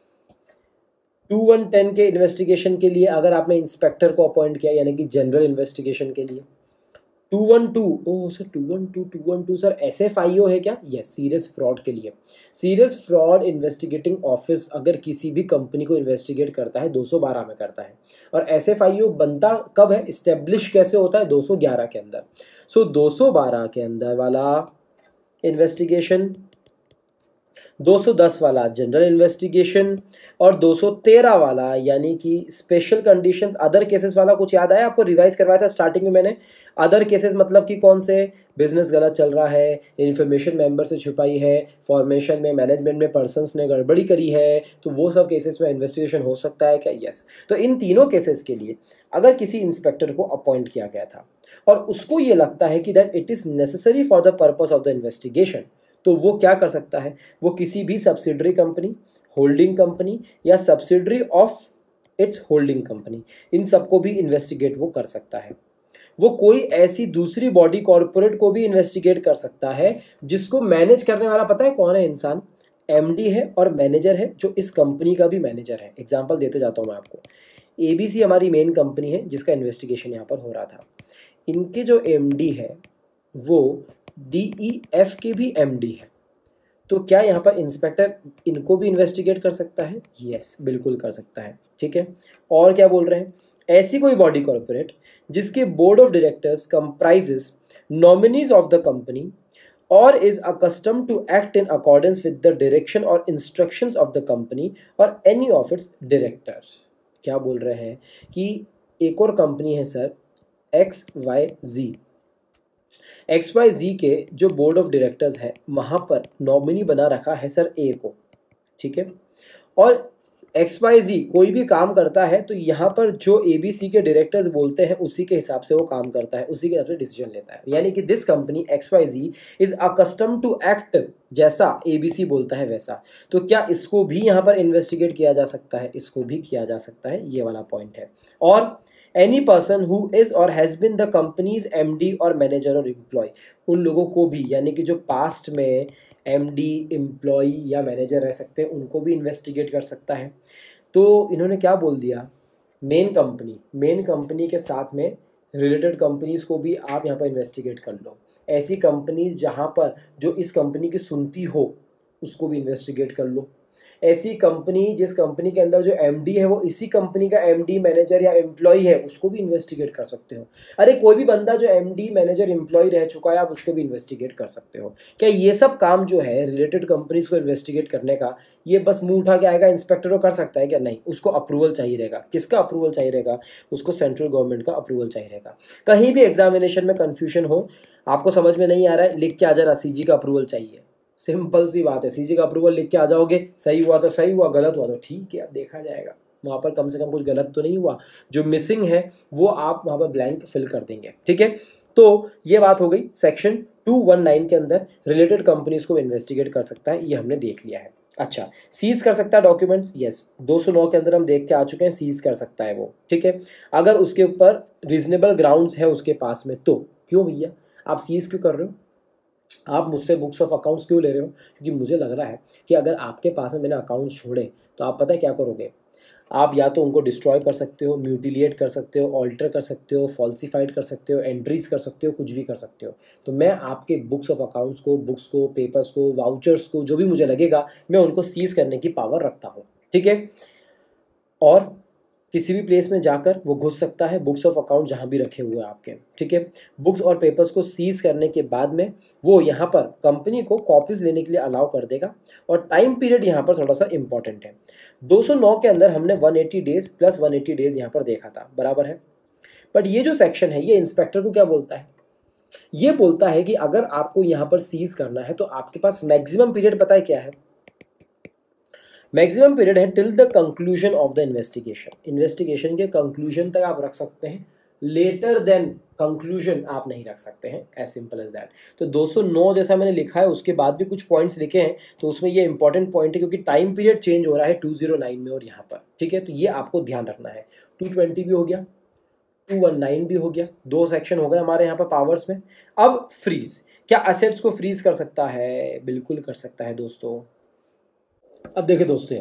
2110 के इन्वेस्टिगेशन के लिए अगर आपने इंस्पेक्टर को अपॉइंट किया, यानी कि जनरल इन्वेस्टिगेशन के लिए। 212, ओह सर 212 सर SFIO है क्या, यस, सीरियस फ्रॉड के लिए। सीरियस फ्रॉड इन्वेस्टिगेटिंग ऑफिस अगर किसी भी कंपनी को इन्वेस्टिगेट करता है 212 में करता है। और SFIO बनता कब है, इस्टेब्लिश कैसे होता है, 211 के अंदर। सो 212 के अंदर वाला इन्वेस्टिगेशन, 210 वाला जनरल इन्वेस्टिगेशन, और 213 वाला यानी कि स्पेशल कंडीशंस अदर केसेस वाला। कुछ याद आया आपको, रिवाइज करवाया था स्टार्टिंग में मैंने। अदर केसेस मतलब कि कौन से, बिजनेस गलत चल रहा है, इन्फॉर्मेशन मेंबर से छुपाई है, फॉर्मेशन में, मैनेजमेंट में पर्सन्स ने गड़बड़ी करी है, तो वो सब केसेस में इन्वेस्टिगेशन हो सकता है क्या, यस। तो इन तीनों केसेस के लिए अगर किसी इंस्पेक्टर को अपॉइंट किया गया था और उसको ये लगता है कि that it is necessary for the purpose of the investigation, तो वो क्या कर सकता है, वो किसी भी सब्सिडरी कंपनी, होल्डिंग कंपनी या subsidiary of its holding company, इन सबको भी इन्वेस्टिगेट वो कर सकता है। वो कोई ऐसी दूसरी बॉडी कॉर्पोरेट को भी इन्वेस्टिगेट कर सकता है जिसको मैनेज करने वाला पता है कौन है इंसान, MD है और मैनेजर है, जो इस कंपनी का भी मैनेजर है। एग्जाम्पल देते जाता हूँ मैं आपको, ABC हमारी मेन कंपनी है जिसका इन्वेस्टिगेशन यहाँ पर हो रहा था। इनके जो MD है वो DEF के भी MD है, तो क्या यहाँ पर इंस्पेक्टर इनको भी इन्वेस्टिगेट कर सकता है, यस बिल्कुल कर सकता है। ठीक है, और क्या बोल रहे हैं, ऐसी कोई बॉडी कॉर्पोरेट जिसके board of directors comprises nominees of the company or is accustomed to act in accordance with the direction or instructions of the company or any of its director. क्या बोल रहे हैं कि एक और कंपनी है sir XYZ के जो बोर्ड ऑफ डायरेक्टर्स है वहाँ पर नॉमिनी बना रखा है सर A को। ठीक है, और XYZ कोई भी काम करता है तो यहाँ पर जो ABC के डायरेक्टर्स बोलते हैं उसी के हिसाब से वो काम करता है, उसी के हिसाब से डिसीजन लेता है। यानी कि this company XYZ is accustom to act जैसा ABC बोलता है वैसा। तो क्या इसको भी यहाँ पर इन्वेस्टिगेट किया जा सकता है, इसको भी किया जा सकता है, ये वाला पॉइंट है। और any person who is or has been the company's MD or manager or employee, उन लोगों को भी, यानी कि जो पास्ट में MD, एम्प्लॉय या मैनेजर रह सकते हैं, उनको भी इन्वेस्टिगेट कर सकता है। तो इन्होंने क्या बोल दिया, मेन कंपनी के साथ में रिलेटेड कंपनीज को भी आप यहाँ पर इन्वेस्टिगेट कर लो। ऐसी कंपनीज जहाँ पर जो इस कंपनी की सुनती हो उसको भी इन्वेस्टिगेट कर लो। ऐसी कंपनी जिस कंपनी के अंदर जो एमडी है वो इसी कंपनी का एमडी, मैनेजर या एम्प्लॉय है, उसको भी इन्वेस्टिगेट कर सकते हो। अरे कोई भी बंदा जो एमडी, मैनेजर, एम्प्लॉय रह चुका है आप उसको भी इन्वेस्टिगेट कर सकते हो। क्या ये सब काम जो है रिलेटेड कंपनीज को इन्वेस्टिगेट करने का, ये बस मुंह उठा के आएगा इंस्पेक्टर को कर सकता है क्या? नहीं, उसको अप्रूवल चाहिए रहेगा। किसका अप्रूवल चाहिए रहेगा? उसको सेंट्रल गवर्नमेंट का अप्रूवल चाहिए रहेगा। कहीं भी एग्जामिनेशन में कन्फ्यूजन हो, आपको समझ में नहीं आ रहा है, लिख के आ जाना सीजी का अप्रूवल चाहिए। सिंपल सी बात है, सीजी का अप्रूवल लिख के आ जाओगे, सही हुआ तो सही हुआ, गलत हुआ तो ठीक है, अब देखा जाएगा। वहाँ पर कम से कम कुछ गलत तो नहीं हुआ, जो मिसिंग है वो आप वहाँ पर ब्लैंक फिल कर देंगे। ठीक है, तो ये बात हो गई सेक्शन 219 के अंदर रिलेटेड कंपनीज को इन्वेस्टिगेट कर सकता है, ये हमने देख लिया है। अच्छा, सीज कर सकता है डॉक्यूमेंट्स, यस 209 के अंदर हम देख के आ चुके हैं, सीज कर सकता है वो। ठीक है, अगर उसके ऊपर रीजनेबल ग्राउंड्स है उसके पास में तो। क्यों भैया आप सीज क्यों कर रहे हो? आप मुझसे बुक्स ऑफ अकाउंट्स क्यों ले रहे हो? क्योंकि मुझे लग रहा है कि अगर आपके पास में मैंने अकाउंट्स छोड़े तो आप पता है क्या करोगे? आप या तो उनको डिस्ट्रॉय कर सकते हो, म्यूटिलिएट कर सकते हो, ऑल्टर कर सकते हो, फॉल्सिफाइड कर सकते हो, एंट्रीज कर सकते हो, कुछ भी कर सकते हो। तो मैं आपके बुक्स ऑफ अकाउंट्स को, बुक्स को, पेपर्स को, वाउचर्स को, जो भी मुझे लगेगा मैं उनको सीज करने की पावर रखता हूँ। ठीक है, और किसी भी प्लेस में जाकर वो घुस सकता है, बुक्स ऑफ अकाउंट जहाँ भी रखे हुए हैं आपके। ठीक है, बुक्स और पेपर्स को सीज करने के बाद में वो यहाँ पर कंपनी को कॉपीज लेने के लिए अलाउ कर देगा। और टाइम पीरियड यहाँ पर थोड़ा सा इंपॉर्टेंट है। 209 के अंदर हमने 180 डेज प्लस 180 डेज यहाँ पर देखा था, बराबर है। बट ये जो सेक्शन है ये इंस्पेक्टर को क्या बोलता है? ये बोलता है कि अगर आपको यहाँ पर सीज करना है तो आपके पास मैक्सिमम पीरियड पता है क्या है? मैक्सिमम पीरियड है till the conclusion of the investigation. Investigation के कंक्लूजन तक आप रख सकते हैं, लेटर देन कंक्लूजन आप नहीं रख सकते हैं, एज सिंपल एज दैट। तो 209 जैसा मैंने लिखा है उसके बाद भी कुछ पॉइंट्स लिखे हैं, तो उसमें ये इंपॉर्टेंट पॉइंट है क्योंकि टाइम पीरियड चेंज हो रहा है 209 में और यहाँ पर। ठीक है, तो ये आपको ध्यान रखना है। 220 भी हो गया, 219 भी हो गया, 2 सेक्शन हो गए हमारे यहाँ पर पावर्स में। अब फ्रीज, क्या असेट्स को फ्रीज कर सकता है? बिल्कुल कर सकता है दोस्तों। अब देखिए दोस्तों,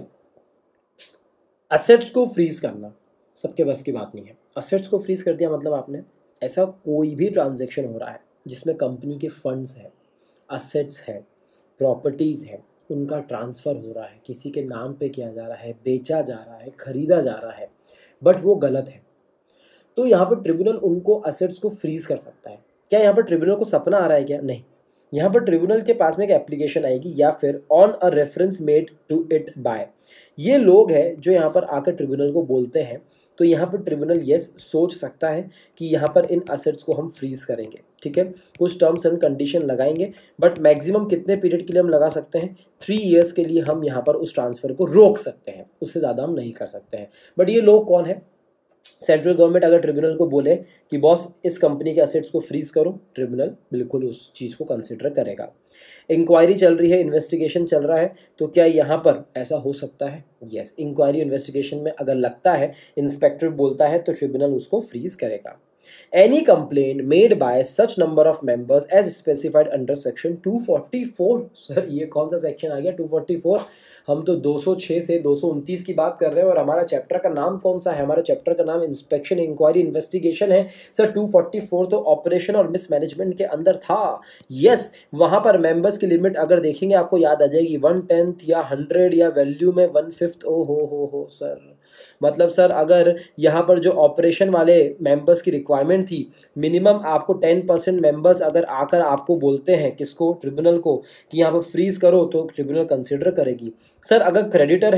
असेट्स को फ्रीज करना सबके बस की बात नहीं है। असेट्स को फ्रीज कर दिया मतलब आपने, ऐसा कोई भी ट्रांजैक्शन हो रहा है जिसमें कंपनी के फंड्स है, असेट्स है, प्रॉपर्टीज़ है, उनका ट्रांसफ़र हो रहा है, किसी के नाम पे किया जा रहा है, बेचा जा रहा है, खरीदा जा रहा है, बट वो गलत है, तो यहाँ पर ट्रिब्यूनल उनको असेट्स को फ्रीज कर सकता है। क्या यहाँ पर ट्रिब्यूनल को सपना आ रहा है क्या? नहीं, यहाँ पर ट्रिब्यूनल के पास में एक एप्लीकेशन आएगी या फिर on a reference made to it by, ये लोग हैं जो यहाँ पर आकर ट्रिब्यूनल को बोलते हैं। तो यहाँ पर ट्रिब्यूनल यस सोच सकता है कि यहाँ पर इन असेट्स को हम फ्रीज करेंगे। ठीक है, कुछ टर्म्स एंड कंडीशन लगाएंगे, बट मैक्सिमम कितने पीरियड के लिए हम लगा सकते हैं? 3 ईयर्स के लिए हम यहाँ पर उस ट्रांसफ़र को रोक सकते हैं, उससे ज़्यादा हम नहीं कर सकते हैं। बट ये लोग कौन है? सेंट्रल गवर्नमेंट अगर ट्रिब्यूनल को बोले कि बॉस इस कंपनी के असेट्स को फ्रीज करो, ट्रिब्यूनल बिल्कुल उस चीज़ को कंसिडर करेगा। इंक्वायरी चल रही है, इन्वेस्टिगेशन चल रहा है, तो क्या यहाँ पर ऐसा हो सकता है? यस, इंक्वायरी इन्वेस्टिगेशन में अगर लगता है, इंस्पेक्टर बोलता है, तो ट्रिब्यूनल उसको फ्रीज करेगा। Any complaint made by such number of members as specified under section 244। Sir ये कौन सा सेक्शन आ गया 244? हम तो 206 से 229 की बात कर रहे हैं और हमारा चैप्टर का नाम कौन सा है? हमारा चैप्टर का नाम इंस्पेक्शन, इंक्वायरी, इन्वेस्टिगेशन है। सर 244 तो ऑपरेशन और मिसमैनेजमेंट के अंदर था। यस, वहाँ पर मेंबर्स की लिमिट अगर देखेंगे आपको याद आ जाएगी, 1/10 या 100 या वैल्यू में 1/5। ओ हो सर, मतलब सर अगर यहाँ पर जो ऑपरेशन वाले मेंबर्स की रिक्वायरमेंट थी, मिनिमम आपको 10% मेंबर्स अगर आकर आपको बोलते हैं, किसको? ट्रिब्यूनल को, कि यहाँ पर फ्रीज करो, तो ट्रिब्यूनल कंसिडर करेगी। सर अगर क्रेडिटर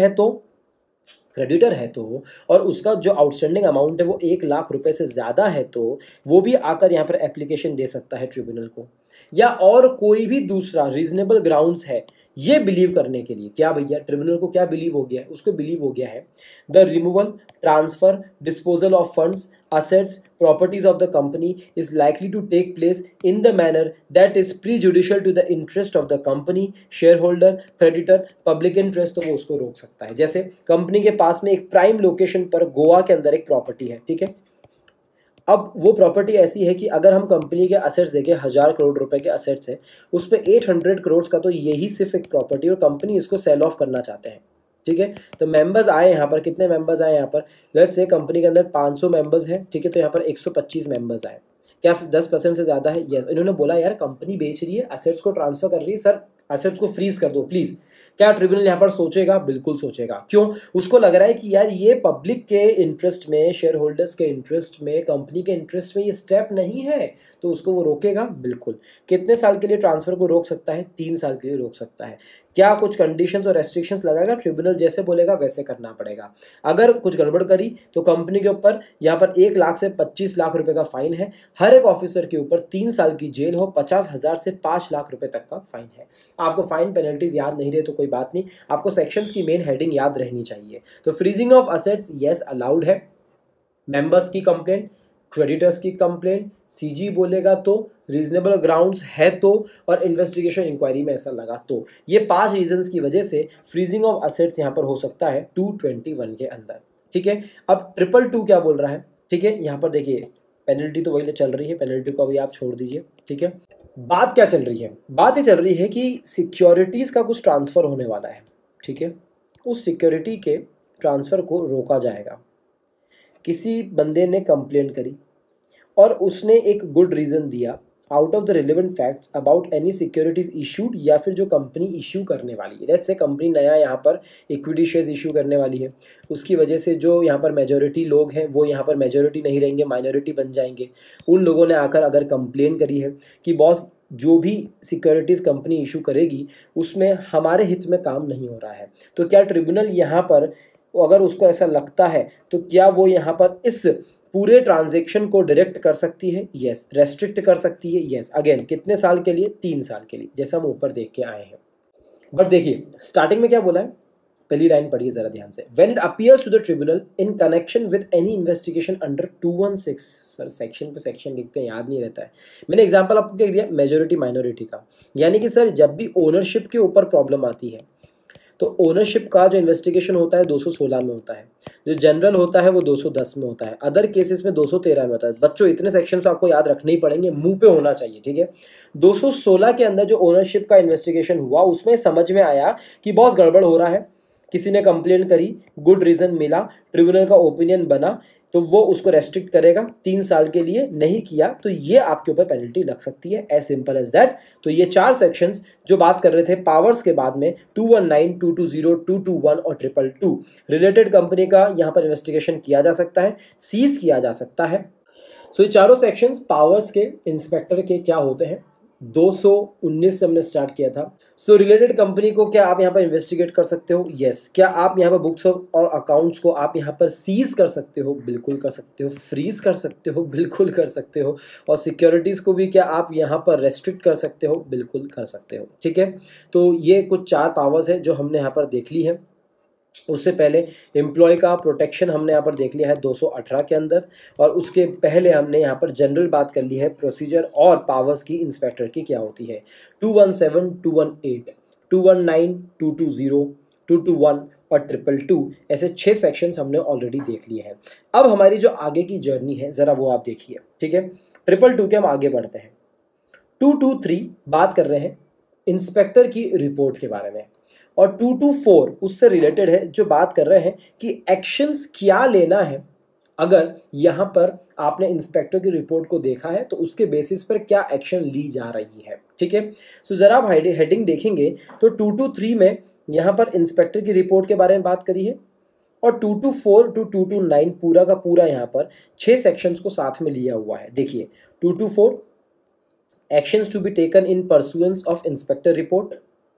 है तो और उसका जो आउटस्टैंडिंग अमाउंट है वो 1 लाख रुपए से ज़्यादा है तो वो भी आकर यहाँ पर एप्लीकेशन दे सकता है ट्रिब्यूनल को, या और कोई भी दूसरा रीजनेबल ग्राउंड्स है ये बिलीव करने के लिए। क्या भैया ट्रिब्यूनल को क्या बिलीव हो गया है? उसको बिलीव हो गया है the removal, transfer, disposal of funds, assets, properties of the company is likely to take place in the manner that is prejudicial to the interest of the company, shareholder, creditor, public interest, तो वो उसको रोक सकता है। जैसे company के पास में एक प्राइम लोकेशन पर गोवा के अंदर एक प्रॉपर्टी है, ठीक है। अब वो प्रॉपर्टी ऐसी है कि अगर हम कंपनी के असेट्स देखें, 1000 करोड़ रुपए के असेट्स है, उसमें 800 करोड़ का तो यही सिर्फ एक प्रॉपर्टी, और कंपनी इसको सेल ऑफ करना चाहते हैं। ठीक है, तो मेंबर्स आए यहाँ पर, कितने मेंबर्स आए यहाँ पर? लेट्स से कंपनी के अंदर 500 मेंबर्स हैं, ठीक है, तो यहाँ पर 125 मेंबर्स आए। क्या 10% से ज़्यादा है? यस, इन्होंने बोला यार कंपनी बेच रही है, असेट्स को ट्रांसफर कर रही है, सर एसेट्स को फ्रीज कर दो प्लीज। क्या ट्रिब्यूनल यहाँ पर सोचेगा? बिल्कुल सोचेगा। क्यों? उसको लग रहा है कि यार ये पब्लिक के इंटरेस्ट में, शेयर होल्डर्स के इंटरेस्ट में, कंपनी के इंटरेस्ट में ये स्टेप नहीं है, तो उसको वो रोकेगा। बिल्कुल। कितने साल के लिए ट्रांसफर को रोक सकता है? 3 साल के लिए रोक सकता है। क्या कुछ कंडीशंस और रेस्ट्रिक्शंस लगाएगा? ट्रिब्यूनल जैसे बोलेगा वैसे करना पड़ेगा। अगर कुछ गड़बड़ करी तो कंपनी के ऊपर यहाँ पर 1 लाख से 25 लाख रुपए का फाइन है। हर एक ऑफिसर के ऊपर 3 साल की जेल हो, 50,000 से 5 लाख रुपए तक का फाइन है। आपको फाइन पेनल्टीज याद नहीं रहे तो कोई बात नहीं, आपको सेक्शंस की मेन हेडिंग याद रहनी चाहिए। तो freezing of assets yes allowed है। मेंबर्स की कंप्लेंट, क्रेडिटर्स की कंप्लेंट, सीजी बोलेगा तो, रीजनेबल ग्राउंड्स है तो, और इन्वेस्टिगेशन इंक्वायरी में ऐसा लगा तो, ये 5 रीजंस की वजह से फ्रीजिंग ऑफ असेट्स यहाँ पर हो सकता है 221 के अंदर। ठीक है। अब 222 क्या बोल रहा है? ठीक है, यहाँ पर देखिए पेनल्टी तो वही चल रही है, पेनल्टी को अभी आप छोड़ दीजिए। ठीक है, बात क्या चल रही है? बात ये चल रही है कि सिक्योरिटीज का कुछ ट्रांसफर होने वाला है। ठीक है, उस सिक्योरिटी के ट्रांसफर को रोका जाएगा। किसी बंदे ने कंप्लेंट करी और उसने एक गुड रीज़न दिया out of the relevant facts about any securities issued, या फिर जो कंपनी इशू करने वाली है। लेट्स से कंपनी नया यहाँ पर इक्विटी शेयर्स इशू करने वाली है, उसकी वजह से जो यहाँ पर मेजॉरिटी लोग हैं वो यहाँ पर मेजॉरिटी नहीं रहेंगे, माइनॉरिटी बन जाएंगे। उन लोगों ने आकर अगर कंप्लेन करी है कि बॉस जो भी सिक्योरिटीज़ कंपनी इशू करेगी उसमें हमारे हित में काम नहीं हो रहा है, तो क्या ट्रिब्यूनल यहाँ पर अगर उसको ऐसा लगता है तो क्या वो यहाँ पर इस पूरे ट्रांजैक्शन को डायरेक्ट कर सकती है? यस। रेस्ट्रिक्ट कर सकती है? यस। अगेन कितने साल के लिए? 3 साल के लिए, जैसा हम ऊपर देख के आए हैं। बट देखिए स्टार्टिंग में क्या बोला है, पहली लाइन पढ़िए जरा ध्यान से। When it appears to the tribunal in connection with any investigation under 216, sir section पे सेक्शन लिखते हैं याद नहीं रहता है। मैंने एग्जांपल आपको क्या दिया? मेजॉरिटी माइनॉरिटी का। यानी कि सर जब भी ओनरशिप के ऊपर प्रॉब्लम आती है तो ओनरशिप का जो इन्वेस्टिगेशन होता है 216 में होता है, जो जनरल होता है वो 210 में होता है, अदर केसेस में 213 में होता है। बच्चों इतने सेक्शंस आपको याद रखने ही पड़ेंगे, मुंह पे होना चाहिए। ठीक है, 216 के अंदर जो ओनरशिप का इन्वेस्टिगेशन हुआ उसमें समझ में आया कि बहुत गड़बड़ हो रहा है, किसी ने कंप्लेंट करी, गुड रीजन मिला, ट्रिब्यूनल का ओपिनियन बना, तो वो उसको रेस्ट्रिक्ट करेगा 3 साल के लिए। नहीं किया तो ये आपके ऊपर पेनल्टी लग सकती है, एज सिंपल एज दैट। तो ये 4 सेक्शंस जो बात कर रहे थे पावर्स के बाद में 219, 220, 221 और 222 रिलेटेड कंपनी का यहाँ पर इन्वेस्टिगेशन किया जा सकता है, सीज किया जा सकता है। सो ये चारों सेक्शंस पावर्स के, इंस्पेक्टर के क्या होते हैं। 219 से हमने स्टार्ट किया था। सो रिलेटेड कंपनी को क्या आप यहाँ पर इन्वेस्टिगेट कर सकते हो? यस। क्या आप यहाँ पर बुक्स और अकाउंट्स को आप यहाँ पर सीज कर सकते हो? बिल्कुल कर सकते हो। फ्रीज कर सकते हो? बिल्कुल कर सकते हो। और सिक्योरिटीज़ को भी क्या आप यहाँ पर रेस्ट्रिक्ट कर सकते हो? बिल्कुल कर सकते हो। ठीक है, तो ये कुछ 4 पावर्स है जो हमने यहाँ पर देख ली है। उससे पहले एम्प्लॉय का प्रोटेक्शन हमने यहाँ पर देख लिया है 218 के अंदर, और उसके पहले हमने यहाँ पर जनरल बात कर ली है प्रोसीजर और पावर्स की इंस्पेक्टर की क्या होती है। 217, 218, 219, 220, 221 और 222 ऐसे 6 सेक्शंस हमने ऑलरेडी देख लिए हैं। अब हमारी जो आगे की जर्नी है ज़रा वो आप देखिए। ठीक है, 222 के हम आगे बढ़ते हैं। 223 बात कर रहे हैं इंस्पेक्टर की रिपोर्ट के बारे में, और 224 उससे रिलेटेड है जो बात कर रहे हैं कि एक्शंस क्या लेना है अगर यहाँ पर आपने इंस्पेक्टर की रिपोर्ट को देखा है तो उसके बेसिस पर क्या एक्शन ली जा रही है। ठीक है, सो ज़रा आप हेडिंग देखेंगे तो 223 में यहाँ पर इंस्पेक्टर की रिपोर्ट के बारे में बात करी है, और 224 टू 229 पूरा का पूरा यहाँ पर 6 सेक्शंस को साथ में लिया हुआ है। देखिए 224 actions to be taken in pursuance of inspector report,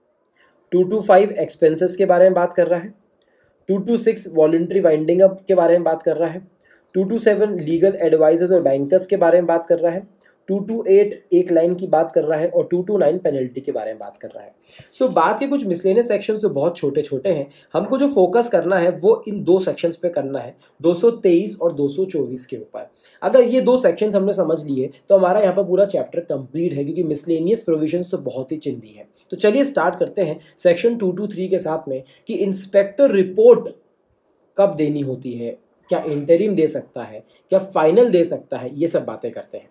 225 expenses के बारे में बात कर रहा है, 226 वॉलंटरी वाइंडिंग अप के बारे में बात कर रहा है, 227 लीगल एडवाइजर्स और बैंकर्स के बारे में बात कर रहा है, 228 एक लाइन की बात कर रहा है, और 229 पेनल्टी के बारे में बात कर रहा है। सो बात के कुछ मिसलेनियस सेक्शंस जो बहुत छोटे छोटे हैं, हमको जो फोकस करना है वो इन 2 सेक्शंस पे करना है, 223 और 224 के ऊपर। अगर ये 2 सेक्शंस हमने समझ लिए तो हमारा यहाँ पर पूरा चैप्टर कंप्लीट है, क्योंकि मिसलेनियस प्रोविजंस तो बहुत ही चिंदी है। तो चलिए स्टार्ट करते हैं सेक्शन 223 के साथ में कि इंस्पेक्टर रिपोर्ट कब देनी होती है, क्या इंटरिम दे सकता है, क्या फाइनल दे सकता है, ये सब बातें करते हैं।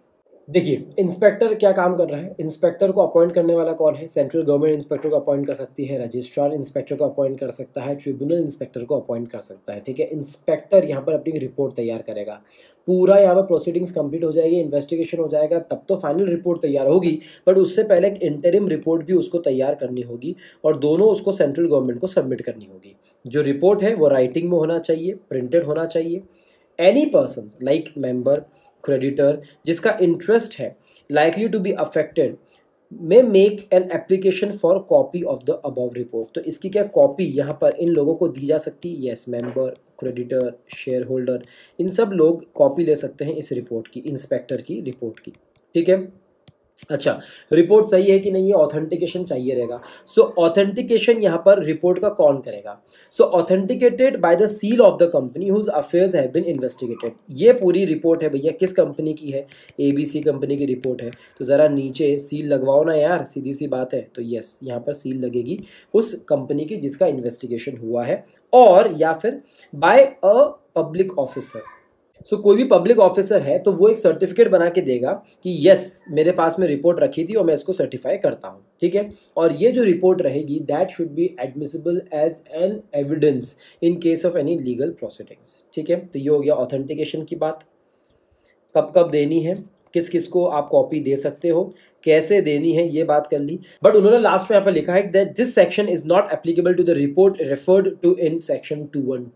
देखिए, इंस्पेक्टर क्या काम कर रहा है? इंस्पेक्टर को अपॉइंट करने वाला कौन है? सेंट्रल गवर्नमेंट इंस्पेक्टर को अपॉइंट कर सकती है, रजिस्ट्रार इंस्पेक्टर को अपॉइंट कर सकता है, ट्रिब्यूनल इंस्पेक्टर को अपॉइंट कर सकता है, ठीक है। इंस्पेक्टर यहाँ पर अपनी रिपोर्ट तैयार करेगा, पूरा यहाँ पर प्रोसीडिंग्स कंप्लीट हो जाएगी, इन्वेस्टिगेशन हो जाएगा, तब तो फाइनल रिपोर्ट तैयार होगी। बट उससे पहले एक इंटरिम रिपोर्ट भी उसको तैयार करनी होगी और दोनों उसको सेंट्रल गवर्नमेंट को सबमिट करनी होगी। जो रिपोर्ट है वो राइटिंग में होना चाहिए, प्रिंटेड होना चाहिए। Any person like member, creditor जिसका इंटरेस्ट है likely to be affected may make an application for copy of the above report। तो इसकी क्या कॉपी यहाँ पर इन लोगों को दी जा सकती है? Yes, member, creditor, shareholder, इन सब लोग कॉपी ले सकते हैं इस रिपोर्ट की, इंस्पेक्टर की रिपोर्ट की, ठीक है। अच्छा, रिपोर्ट सही है कि नहीं, ये ऑथेंटिकेशन चाहिए रहेगा। सो ऑथेंटिकेशन यहाँ पर रिपोर्ट का कौन करेगा? So authenticated by the seal of the company whose affairs have been investigated. ये पूरी रिपोर्ट है भैया, किस कंपनी की है? ABC कंपनी की रिपोर्ट है। तो ज़रा नीचे सील लगवाओ ना यार, सीधी सी बात है। तो यस, यहाँ पर सील लगेगी उस कंपनी की जिसका इन्वेस्टिगेशन हुआ है, और या फिर by a public officer. So कोई भी पब्लिक ऑफिसर है तो वो एक सर्टिफिकेट बना के देगा कि यस, मेरे पास में रिपोर्ट रखी थी और मैं इसको सर्टिफाई करता हूँ, ठीक है। और ये जो रिपोर्ट रहेगी that should be admissible as an evidence in case of any legal proceedings, ठीक है। तो ये हो गया ऑथेंटिकेशन की बात। कब कब देनी है, किस किस को आप कॉपी दे सकते हो, कैसे देनी है, ये बात कर ली। बट उन्होंने लास्ट में यहाँ पर लिखा है that this section is not applicable to the report referred to in section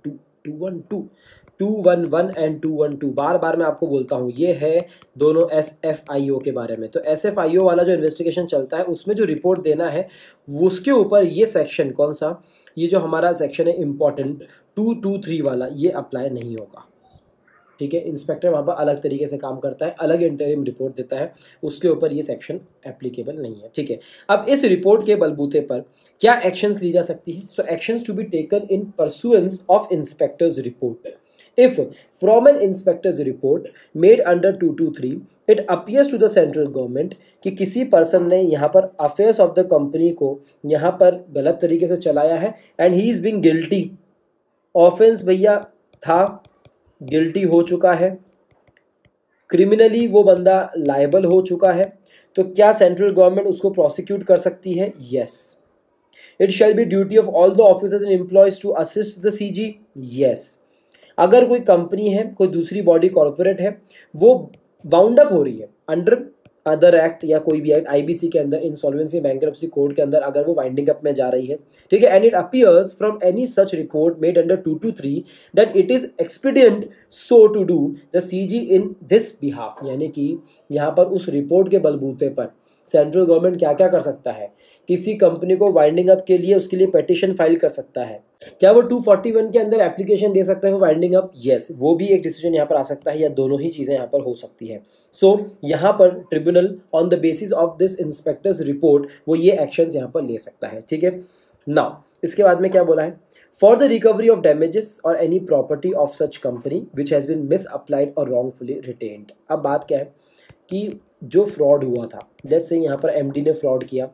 211 and 212। बार बार मैं आपको बोलता हूँ, ये है दोनों SFIO के बारे में। तो SFIO वाला जो इन्वेस्टिगेशन चलता है उसमें जो रिपोर्ट देना है उसके ऊपर ये सेक्शन, कौन सा, ये जो हमारा सेक्शन है इंपॉर्टेंट 223 वाला, ये अप्लाई नहीं होगा, ठीक है। इंस्पेक्टर वहाँ पर अलग तरीके से काम करता है, अलग इंटरिम रिपोर्ट देता है, उसके ऊपर ये सेक्शन एप्लीकेबल नहीं है, ठीक है। अब इस रिपोर्ट के बलबूते पर क्या एक्शंस ली जा सकती है? So actions to be taken in pursuance of inspectors report. If from an inspector's report made under 223 it appears to the central government कि किसी पर्सन ने यहाँ पर अफेयर्स ऑफ द कंपनी को यहाँ पर गलत तरीके से चलाया है and he is being guilty, offence भैया था, गिल्टी हो चुका है, क्रिमिनली वो बंदा लायबल हो चुका है, तो क्या सेंट्रल गवर्नमेंट उसको प्रोसिक्यूट कर सकती है? Yes. It shall be duty of all the officers and employees to assist the CG। Yes. अगर कोई कंपनी है, कोई दूसरी बॉडी कॉर्पोरेट है, वो बाउंड अप हो रही है अंडर अदर एक्ट या कोई भी एक्ट, IBC के अंदर, इंसॉल्वेंसी बैंक्रप्सी कोड के अंदर अगर वो वाइंडिंग अप में जा रही है, ठीक है, and it appears from any such report made under 223 that it is expedient so to do the CG in this behalf. यानी कि यहाँ पर उस रिपोर्ट के बलबूते पर सेंट्रल गवर्नमेंट क्या क्या कर सकता है? किसी कंपनी को वाइंडिंग अप के लिए उसके लिए पिटीशन फाइल कर सकता है। क्या वो 241 के अंदर एप्लीकेशन दे सकता है वो वाइंडिंग अप? यस, वो भी एक डिसीजन यहाँ पर आ सकता है, या दोनों ही चीज़ें यहाँ पर हो सकती है। सो यहाँ पर tribunal on the basis of this inspectors report वो ये एक्शंस यहाँ पर ले सकता है, ठीक है। नाउ इसके बाद में क्या बोला है? For the recovery of damages or any property of such company which has been misapplied or wrongfully retained. अब बात क्या है कि जो फ्रॉड हुआ था, लेट्स से यहाँ पर MD ने फ्रॉड किया,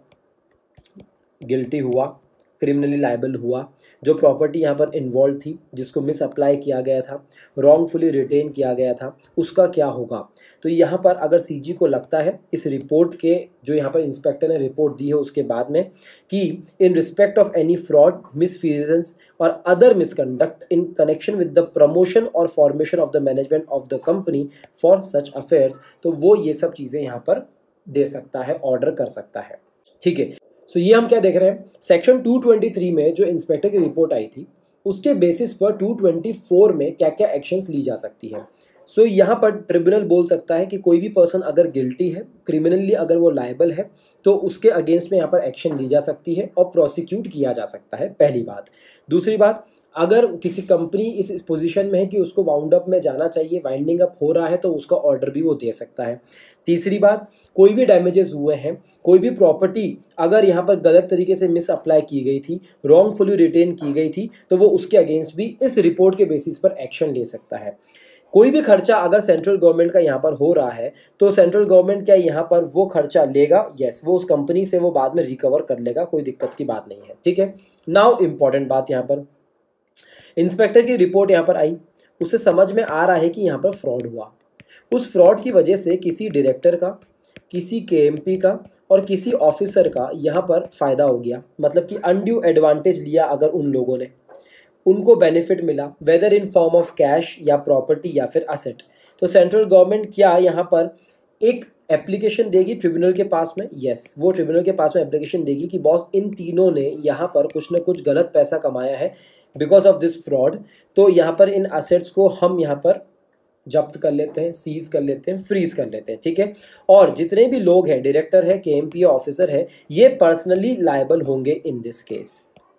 गिल्टी हुआ, क्रिमिनली लायबल हुआ, जो प्रॉपर्टी यहाँ पर इन्वॉल्व थी जिसको मिस अप्लाई किया गया था, रॉन्गफुली रिटेन किया गया था, उसका क्या होगा? तो यहाँ पर अगर CG को लगता है इस रिपोर्ट के, जो यहाँ पर इंस्पेक्टर ने रिपोर्ट दी है उसके बाद में, कि in respect of any fraud, misfeasance or other misconduct in connection with the promotion or formation of the management of the company for such affairs, तो वो ये सब चीज़ें यहाँ पर दे सकता है, ऑर्डर कर सकता है, ठीक है। सो ये हम क्या देख रहे हैं? सेक्शन 223 में जो इंस्पेक्टर की रिपोर्ट आई थी उसके बेसिस पर 224 में क्या क्या एक्शंस ली जा सकती है। सो यहाँ पर ट्रिब्यूनल बोल सकता है कि कोई भी पर्सन अगर गिल्टी है, क्रिमिनली अगर वो लायबल है, तो उसके अगेंस्ट में यहाँ पर एक्शन ली जा सकती है और प्रोसिक्यूट किया जा सकता है, पहली बात। दूसरी बात, अगर किसी कंपनी इस पोजीशन में है कि उसको वाउंड अप में जाना चाहिए, वाइंडिंग अप हो रहा है, तो उसका ऑर्डर भी वो दे सकता है। तीसरी बात, कोई भी डैमेजेस हुए हैं, कोई भी प्रॉपर्टी अगर यहाँ पर गलत तरीके से मिस अप्लाई की गई थी, रॉन्गफुली रिटेन की गई थी, तो वो उसके अगेंस्ट भी इस रिपोर्ट के बेसिस पर एक्शन ले सकता है। कोई भी खर्चा अगर सेंट्रल गवर्नमेंट का यहाँ पर हो रहा है तो सेंट्रल गवर्नमेंट क्या यहाँ पर वो खर्चा लेगा? यस, वो उस कंपनी से वो बाद में रिकवर कर लेगा, कोई दिक्कत की बात नहीं है, ठीक है। नाउ इंपॉर्टेंट बात, यहाँ पर इंस्पेक्टर की रिपोर्ट यहाँ पर आई, उससे समझ में आ रहा है कि यहाँ पर फ्रॉड हुआ। उस फ्रॉड की वजह से किसी डायरेक्टर का, किसी केएमपी का और किसी ऑफिसर का यहाँ पर फ़ायदा हो गया, मतलब कि अनड्यू एडवांटेज लिया अगर उन लोगों ने, उनको बेनिफिट मिला, whether in form of cash या प्रॉपर्टी या फिर असेट। तो सेंट्रल गवर्नमेंट क्या यहाँ पर एक एप्लीकेशन देगी ट्रिब्यूनल के पास में, यस वो ट्रिब्यूनल के पास में एप्लीकेशन देगी कि बॉस इन तीनों ने यहाँ पर कुछ ना कुछ गलत पैसा कमाया है बिकॉज ऑफ दिस फ्रॉड, तो यहाँ पर इन असेट्स को हम यहाँ पर जब्त कर लेते हैं, सीज कर लेते हैं, फ्रीज कर लेते हैं, ठीक है। और जितने भी लोग हैं, डायरेक्टर है, केएमपी ऑफिसर है, ये पर्सनली लायबल होंगे इन दिस केस।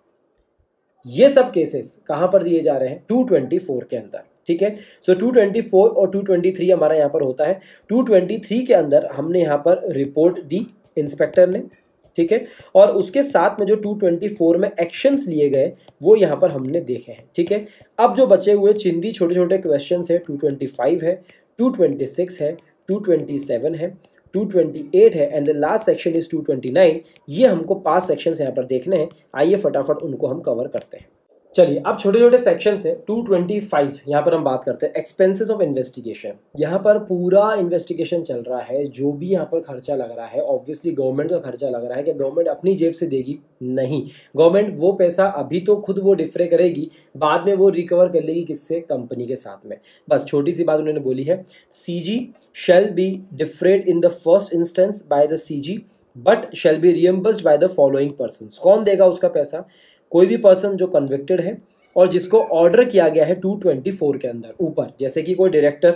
ये सब केसेस कहाँ पर दिए जा रहे हैं? 224 के अंदर, ठीक है। सो 224 और 223 हमारा यहाँ पर होता है। 223 के अंदर हमने यहाँ पर रिपोर्ट दी इंस्पेक्टर ने, ठीक है, और उसके साथ में जो 224 में एक्शंस लिए गए वो यहाँ पर हमने देखे हैं, ठीक है। अब जो बचे हुए चिंदी छोटे छोटे क्वेश्चंस है, 225 है, 226 है, 227 है, 228 है and the last section is 229। ये हमको 5 सेक्शंस यहाँ पर देखने हैं, आइए फटाफट उनको हम कवर करते हैं। चलिए अब छोटे छोटे सेक्शन है। 225 यहाँ पर हम बात करते हैं एक्सपेंसेस ऑफ इन्वेस्टिगेशन। यहाँ पर पूरा इन्वेस्टिगेशन चल रहा है, जो भी यहाँ पर खर्चा लग रहा है ऑब्वियसली गवर्नमेंट का खर्चा लग रहा है। कि गवर्नमेंट अपनी जेब से देगी? नहीं, गवर्नमेंट वो पैसा अभी तो खुद वो डिफरे करेगी, बाद में वो रिकवर कर लेगी किससे? कंपनी के साथ में। बस छोटी सी बात उन्होंने बोली है, CG shall be defrayed in the first instance by the CG but shall be reimbursed by the following persons. कौन देगा उसका पैसा? कोई भी पर्सन जो कन्विक्टेड है और जिसको ऑर्डर किया गया है 224 के अंदर ऊपर, जैसे कि कोई डायरेक्टर,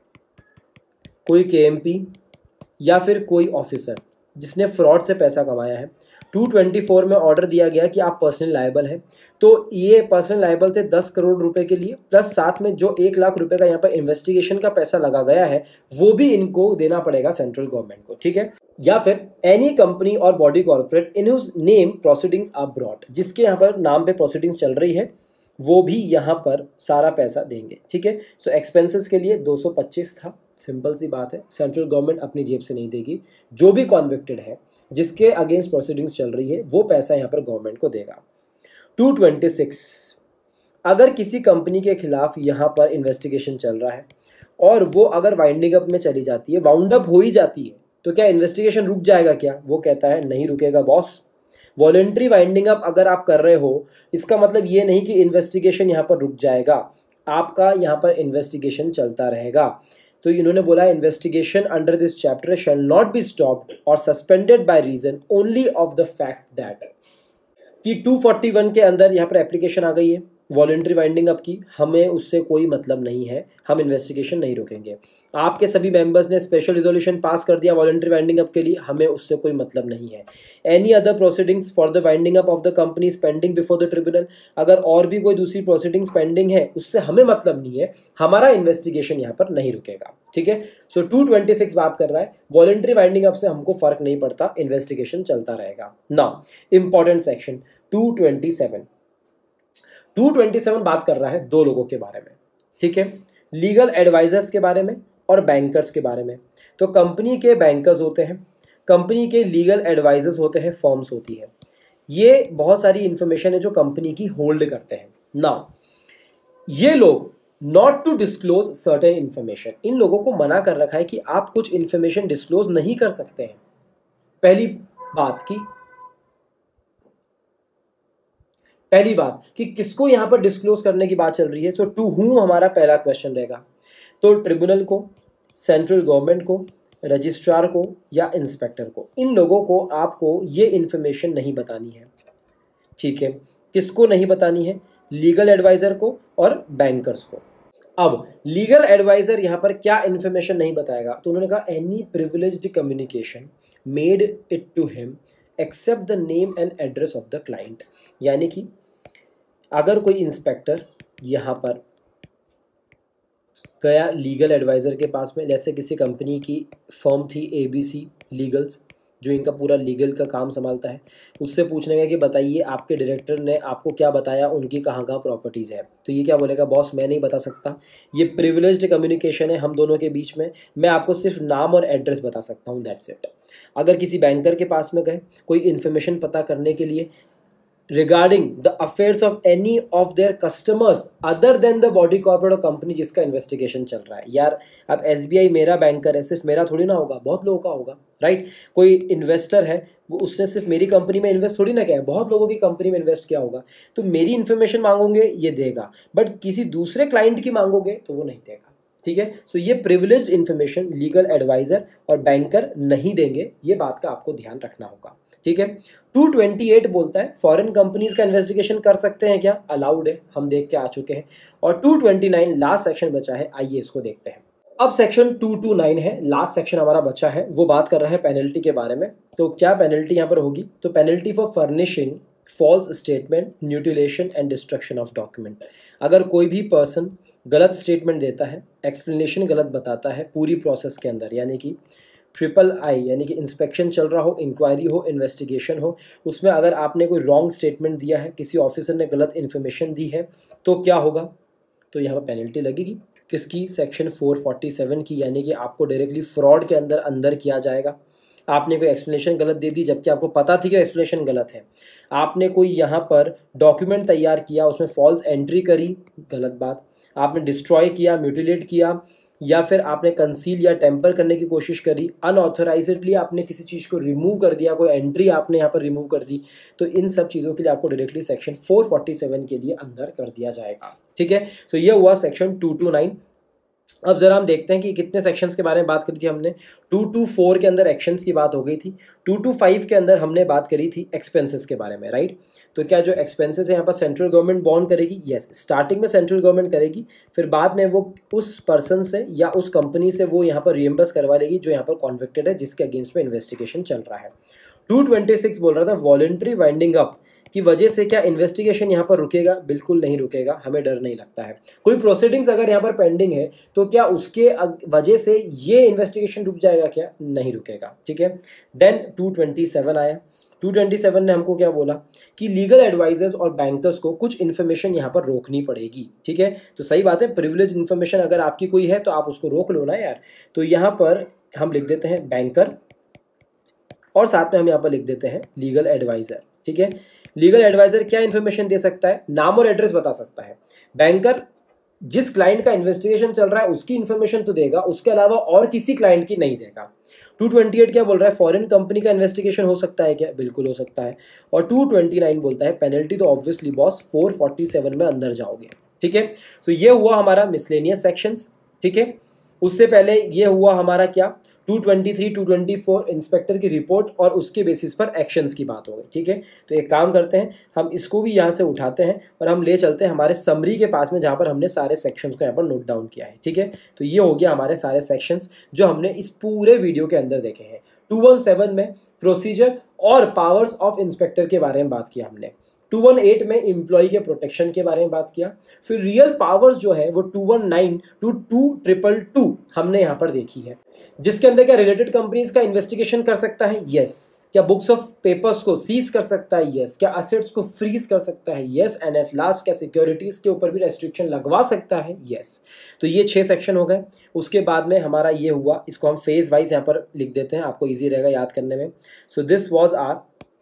कोई केएमपी या फिर कोई ऑफिसर जिसने फ्रॉड से पैसा कमाया है। 224 में ऑर्डर दिया गया कि आप पर्सनल लायबल है, तो ये पर्सनल लायबल थे 10 करोड़ रुपए के लिए, प्लस साथ में जो 1 लाख रुपए का यहाँ पर इन्वेस्टिगेशन का पैसा लगा गया है वो भी इनको देना पड़ेगा सेंट्रल गवर्नमेंट को, ठीक है। या फिर any company or body corporate in whose name proceedings are brought, जिसके यहाँ पर नाम पे प्रोसीडिंग्स चल रही है वो भी यहाँ पर सारा पैसा देंगे, ठीक है। सो एक्सपेंसेस के लिए 225 था, सिंपल सी बात है, सेंट्रल गवर्नमेंट अपनी जेब से नहीं देगी, जो भी कॉन्विक्टेड है जिसके अगेंस्ट प्रोसीडिंग्स चल रही है वो पैसा यहाँ पर गवर्नमेंट को देगा। 226, अगर किसी कंपनी के खिलाफ यहाँ पर इन्वेस्टिगेशन चल रहा है और वो अगर वाइंडिंग अप में चली जाती है, वाउंड अप हो ही जाती है, तो क्या इन्वेस्टिगेशन रुक जाएगा क्या? वो कहता है नहीं रुकेगा बॉस। वॉलंटरी वाइंडिंग अप अगर आप कर रहे हो, इसका मतलब ये नहीं कि इन्वेस्टिगेशन यहाँ पर रुक जाएगा, आपका यहाँ पर इन्वेस्टिगेशन चलता रहेगा। तो इन्होंने बोला investigation under this chapter shall not be stopped or suspended by reason only of the fact that, कि 241 के अंदर यहाँ पर एप्लीकेशन आ गई है वॉलंटरी वाइंडिंग अप की, हमें उससे कोई मतलब नहीं है, हम इन्वेस्टिगेशन नहीं रोकेंगे। आपके सभी मेंबर्स ने स्पेशल रिजोल्यूशन पास कर दिया वॉलंटरी वाइंडिंग अप के लिए, हमें उससे कोई मतलब नहीं है। Any other proceedings for the winding up of the company is pending before the tribunal, अगर और भी कोई दूसरी प्रोसीडिंग्स पेंडिंग है उससे हमें मतलब नहीं है, हमारा इन्वेस्टिगेशन यहाँ पर नहीं रुकेगा, ठीक है। सो 226 बात कर रहा है वॉलंटरी वाइंडिंग अप से हमको फर्क नहीं पड़ता, इन्वेस्टिगेशन चलता रहेगा। नाउ इंपॉर्टेंट सेक्शन 227 बात कर रहा है 2 लोगों के बारे में, ठीक है, लीगल एडवाइजर्स के बारे में और बैंकर्स के बारे में। तो कंपनी के बैंकर्स होते हैं, कंपनी के लीगल एडवाइजर्स होते हैं, फॉर्म्स होती है, ये बहुत सारी इंफॉर्मेशन है जो कंपनी की होल्ड करते हैं। नाउ ये लोग not to disclose certain information, इन लोगों को मना कर रखा है कि आप कुछ इंफॉर्मेशन डिस्क्लोज नहीं कर सकते हैं। पहली बात कि किसको यहां पर डिस्क्लोज करने की बात चल रही है। सो टू हूम हमारा पहला क्वेश्चन रहेगा, तो ट्रिब्यूनल को, सेंट्रल गवर्नमेंट को, रजिस्ट्रार को या इंस्पेक्टर को, इन लोगों को आपको ये इंफॉर्मेशन नहीं बतानी है, ठीक है। किसको नहीं बतानी है? लीगल एडवाइजर को और बैंकर्स को। अब लीगल एडवाइजर यहां पर क्या इंफॉर्मेशन नहीं बताएगा, तो उन्होंने कहा any privileged communication made it to him except the name and address of the client, यानी कि अगर कोई इंस्पेक्टर यहाँ पर गया लीगल एडवाइज़र के पास में, जैसे किसी कंपनी की फर्म थी ABC लीगल्स जो इनका पूरा लीगल का काम संभालता है, उससे पूछने का कि बताइए आपके डायरेक्टर ने आपको क्या बताया, उनकी कहाँ कहाँ प्रॉपर्टीज़ है, तो ये क्या बोलेगा, बॉस मैं नहीं बता सकता, ये प्रिविलेज्ड कम्युनिकेशन है हम दोनों के बीच में, मैं आपको सिर्फ नाम और एड्रेस बता सकता हूँ, दैट्स इट। अगर किसी बैंकर के पास में गए कोई इन्फॉर्मेशन पता करने के लिए, regarding the affairs of any of their customers other than the body corporate or company जिसका इन्वेस्टिगेशन चल रहा है। यार अब एसबीआई मेरा बैंकर है, सिर्फ मेरा थोड़ी ना होगा, बहुत लोगों का होगा, राइट। कोई इन्वेस्टर है, वो उसने सिर्फ मेरी कंपनी में इन्वेस्ट थोड़ी ना किया है, बहुत लोगों की कंपनी में इन्वेस्ट किया होगा। तो मेरी इन्फॉर्मेशन मांगोगे ये देगा, बट किसी दूसरे क्लाइंट की मांगोगे तो वो नहीं देगा, ठीक है। सो ये प्रिविलेज्ड इन्फॉर्मेशन लीगल एडवाइजर और बैंकर नहीं देंगे, ये बात का आपको ध्यान रखना होगा, ठीक है। 228 बोलता है फॉरेन कंपनीज का इन्वेस्टिगेशन कर सकते हैं क्या, अलाउड है, हम देख के आ चुके हैं। और 229 लास्ट सेक्शन बचा है, आइए इसको देखते हैं। अब सेक्शन 229 है, लास्ट सेक्शन हमारा बचा है, वो बात कर रहा है पेनल्टी के बारे में। तो क्या पेनल्टी यहाँ पर होगी, तो penalty for furnishing false statement, mutilation and destruction of document. अगर कोई भी पर्सन गलत स्टेटमेंट देता है, एक्सप्लेनेशन गलत बताता है पूरी प्रोसेस के अंदर, यानी कि III यानी कि इंस्पेक्शन चल रहा हो, इंक्वायरी हो, इन्वेस्टिगेशन हो, उसमें अगर आपने कोई रॉन्ग स्टेटमेंट दिया है, किसी ऑफिसर ने गलत इन्फॉर्मेशन दी है, तो क्या होगा, तो यहाँ पर पेनल्टी लगेगी। किसकी, सेक्शन 447 की, यानी कि आपको डायरेक्टली फ्रॉड के अंदर किया जाएगा। आपने कोई एक्सप्लेनेशन गलत दे दी जबकि आपको पता थी कि एक्सप्लेनेशन गलत है। आपने कोई यहाँ पर डॉक्यूमेंट तैयार किया, उसमें फॉल्स एंट्री करी, गलत बात। आपने डिस्ट्रॉय किया, म्यूटिलेट किया, या फिर आपने कंसील या टेम्पर करने की कोशिश करी, अनऑथराइजेडली आपने किसी चीज़ को रिमूव कर दिया, कोई एंट्री आपने यहाँ पर रिमूव कर दी, तो इन सब चीज़ों के लिए आपको डायरेक्टली सेक्शन 447 के लिए अंदर कर दिया जाएगा, ठीक है। सो ये हुआ सेक्शन 229। अब जरा हम देखते हैं कि कितने सेक्शंस के बारे में बात करी थी हमने। 224 के अंदर एक्शंस की बात हो गई थी। 225 के अंदर हमने बात करी थी एक्सपेंसेस के बारे में, राइट। तो क्या जो एक्सपेंसेस है यहाँ पर सेंट्रल गवर्नमेंट बॉन्ड करेगी, यस, स्टार्टिंग में सेंट्रल गवर्नमेंट करेगी, फिर बाद में वो उस पर्सन से या उस कंपनी से वो यहाँ पर रिएम्बर्स करवा लेगी जो यहाँ पर कॉन्विक्टेड है, जिसके अगेंस्ट में इन्वेस्टिगेशन चल रहा है। 226 बोल रहा था वॉलंटरी वाइंडिंग अप की वजह से क्या इन्वेस्टिगेशन यहाँ पर रुकेगा, बिल्कुल नहीं रुकेगा, हमें डर नहीं लगता है। कोई प्रोसीडिंग्स अगर यहाँ पर पेंडिंग है तो क्या उसके वजह से ये इन्वेस्टिगेशन रुक जाएगा, क्या नहीं रुकेगा, ठीक है। देन 227 आया। 227 ने हमको क्या बोला कि लीगल एडवाइजर्स और बैंकर्स को कुछ इन्फॉर्मेशन यहाँ पर रोकनी पड़ेगी, ठीक है। तो सही बात है, प्रिविलेज इन्फॉर्मेशन अगर आपकी कोई है तो आप उसको रोक लो ना यार। तो यहाँ पर हम लिख देते हैं बैंकर और साथ में हम यहाँ पर लिख देते हैं लीगल एडवाइजर, ठीक है। लीगल एडवाइजर क्या इन्फॉर्मेशन दे सकता है, नाम और एड्रेस बता सकता है। बैंकर जिस क्लाइंट का इन्वेस्टिगेशन चल रहा है उसकी इन्फॉर्मेशन तो देगा, उसके अलावा और किसी क्लाइंट की नहीं देगा। 228 क्या बोल रहा है, फॉरेन कंपनी का इन्वेस्टिगेशन हो सकता है क्या, बिल्कुल हो सकता है। और 229 बोलता है पेनल्टी तो ऑब्वियसली बॉस 447 में अंदर जाओगे, ठीक है। सो ये हुआ हमारा मिसलेनियस सेक्शंस, ठीक है। उससे पहले ये हुआ हमारा क्या, 223, 224 इंस्पेक्टर की रिपोर्ट और उसके बेसिस पर एक्शंस की बात हो गई, ठीक है। तो एक काम करते हैं, हम इसको भी यहाँ से उठाते हैं और हम ले चलते हैं हमारे समरी के पास में, जहाँ पर हमने सारे सेक्शंस को यहाँ पर नोट डाउन किया है, ठीक है। तो ये हो गया हमारे सारे सेक्शंस जो हमने इस पूरे वीडियो के अंदर देखे हैं। 217 में प्रोसीजर और पावर्स ऑफ इंस्पेक्टर के बारे में बात किया हमने। 218 में एम्प्लॉय के प्रोटेक्शन के बारे में बात किया। फिर रियल पावर्स जो है वो 219 टू 222 हमने यहाँ पर देखी है, जिसके अंदर क्या रिलेटेड कंपनीज का इन्वेस्टिगेशन कर सकता है, यस। क्या बुक्स ऑफ पेपर्स को सीज कर सकता है, यस। क्या असेट्स को फ्रीज कर सकता है, यस। एंड एट लास्ट क्या सिक्योरिटीज के ऊपर भी रेस्ट्रिक्शन लगवा सकता है, यस। तो ये 6 सेक्शन हो गए। उसके बाद में हमारा ये हुआ, इसको हम फेज वाइज यहाँ पर लिख देते हैं, आपको ईजी रहेगा याद करने में। So this was our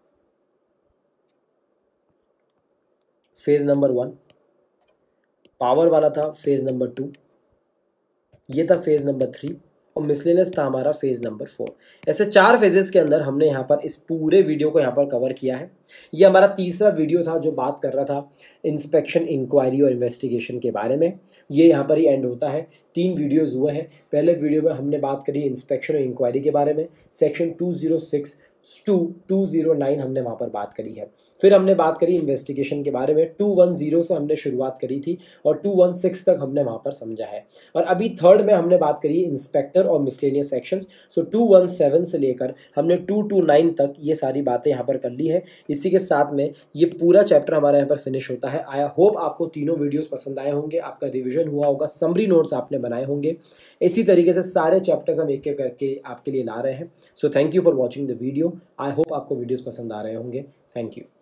phase number 1, power वाला था फेज नंबर 2, ये था फेज नंबर 3 और मिसलेनियस था हमारा फेज नंबर 4। ऐसे 4 फेजेस के अंदर हमने यहाँ पर इस पूरे वीडियो को यहाँ पर कवर किया है। ये हमारा तीसरा वीडियो था जो बात कर रहा था इंस्पेक्शन, इंक्वायरी और इन्वेस्टिगेशन के बारे में। ये यहाँ पर ही एंड होता है। 3 वीडियोज़ हुए हैं। पहले वीडियो में हमने बात करी इंस्पेक्शन और इंक्वायरी के बारे में, सेक्शन 206 टू 209 हमने वहाँ पर बात करी है। फिर हमने बात करी इन्वेस्टिगेशन के बारे में, 210 से हमने शुरुआत करी थी और 216 तक हमने वहाँ पर समझा है। और अभी थर्ड में हमने बात करी इंस्पेक्टर और मिसलेनियस सेक्शंस। सो 217 से लेकर हमने 229 तक ये सारी बातें यहाँ पर कर ली है। इसी के साथ में ये पूरा चैप्टर हमारा यहाँ पर फिनिश होता है। आई होप आपको तीनों वीडियोस पसंद आए होंगे, आपका रिविजन हुआ होगा, समरी नोट्स आपने बनाए होंगे। इसी तरीके से सारे चैप्टर्स हम एक एक करके आपके लिए ला रहे हैं। So thank you for watching the video. I hope आपको वीडियोस पसंद आ रहे होंगे। Thank you.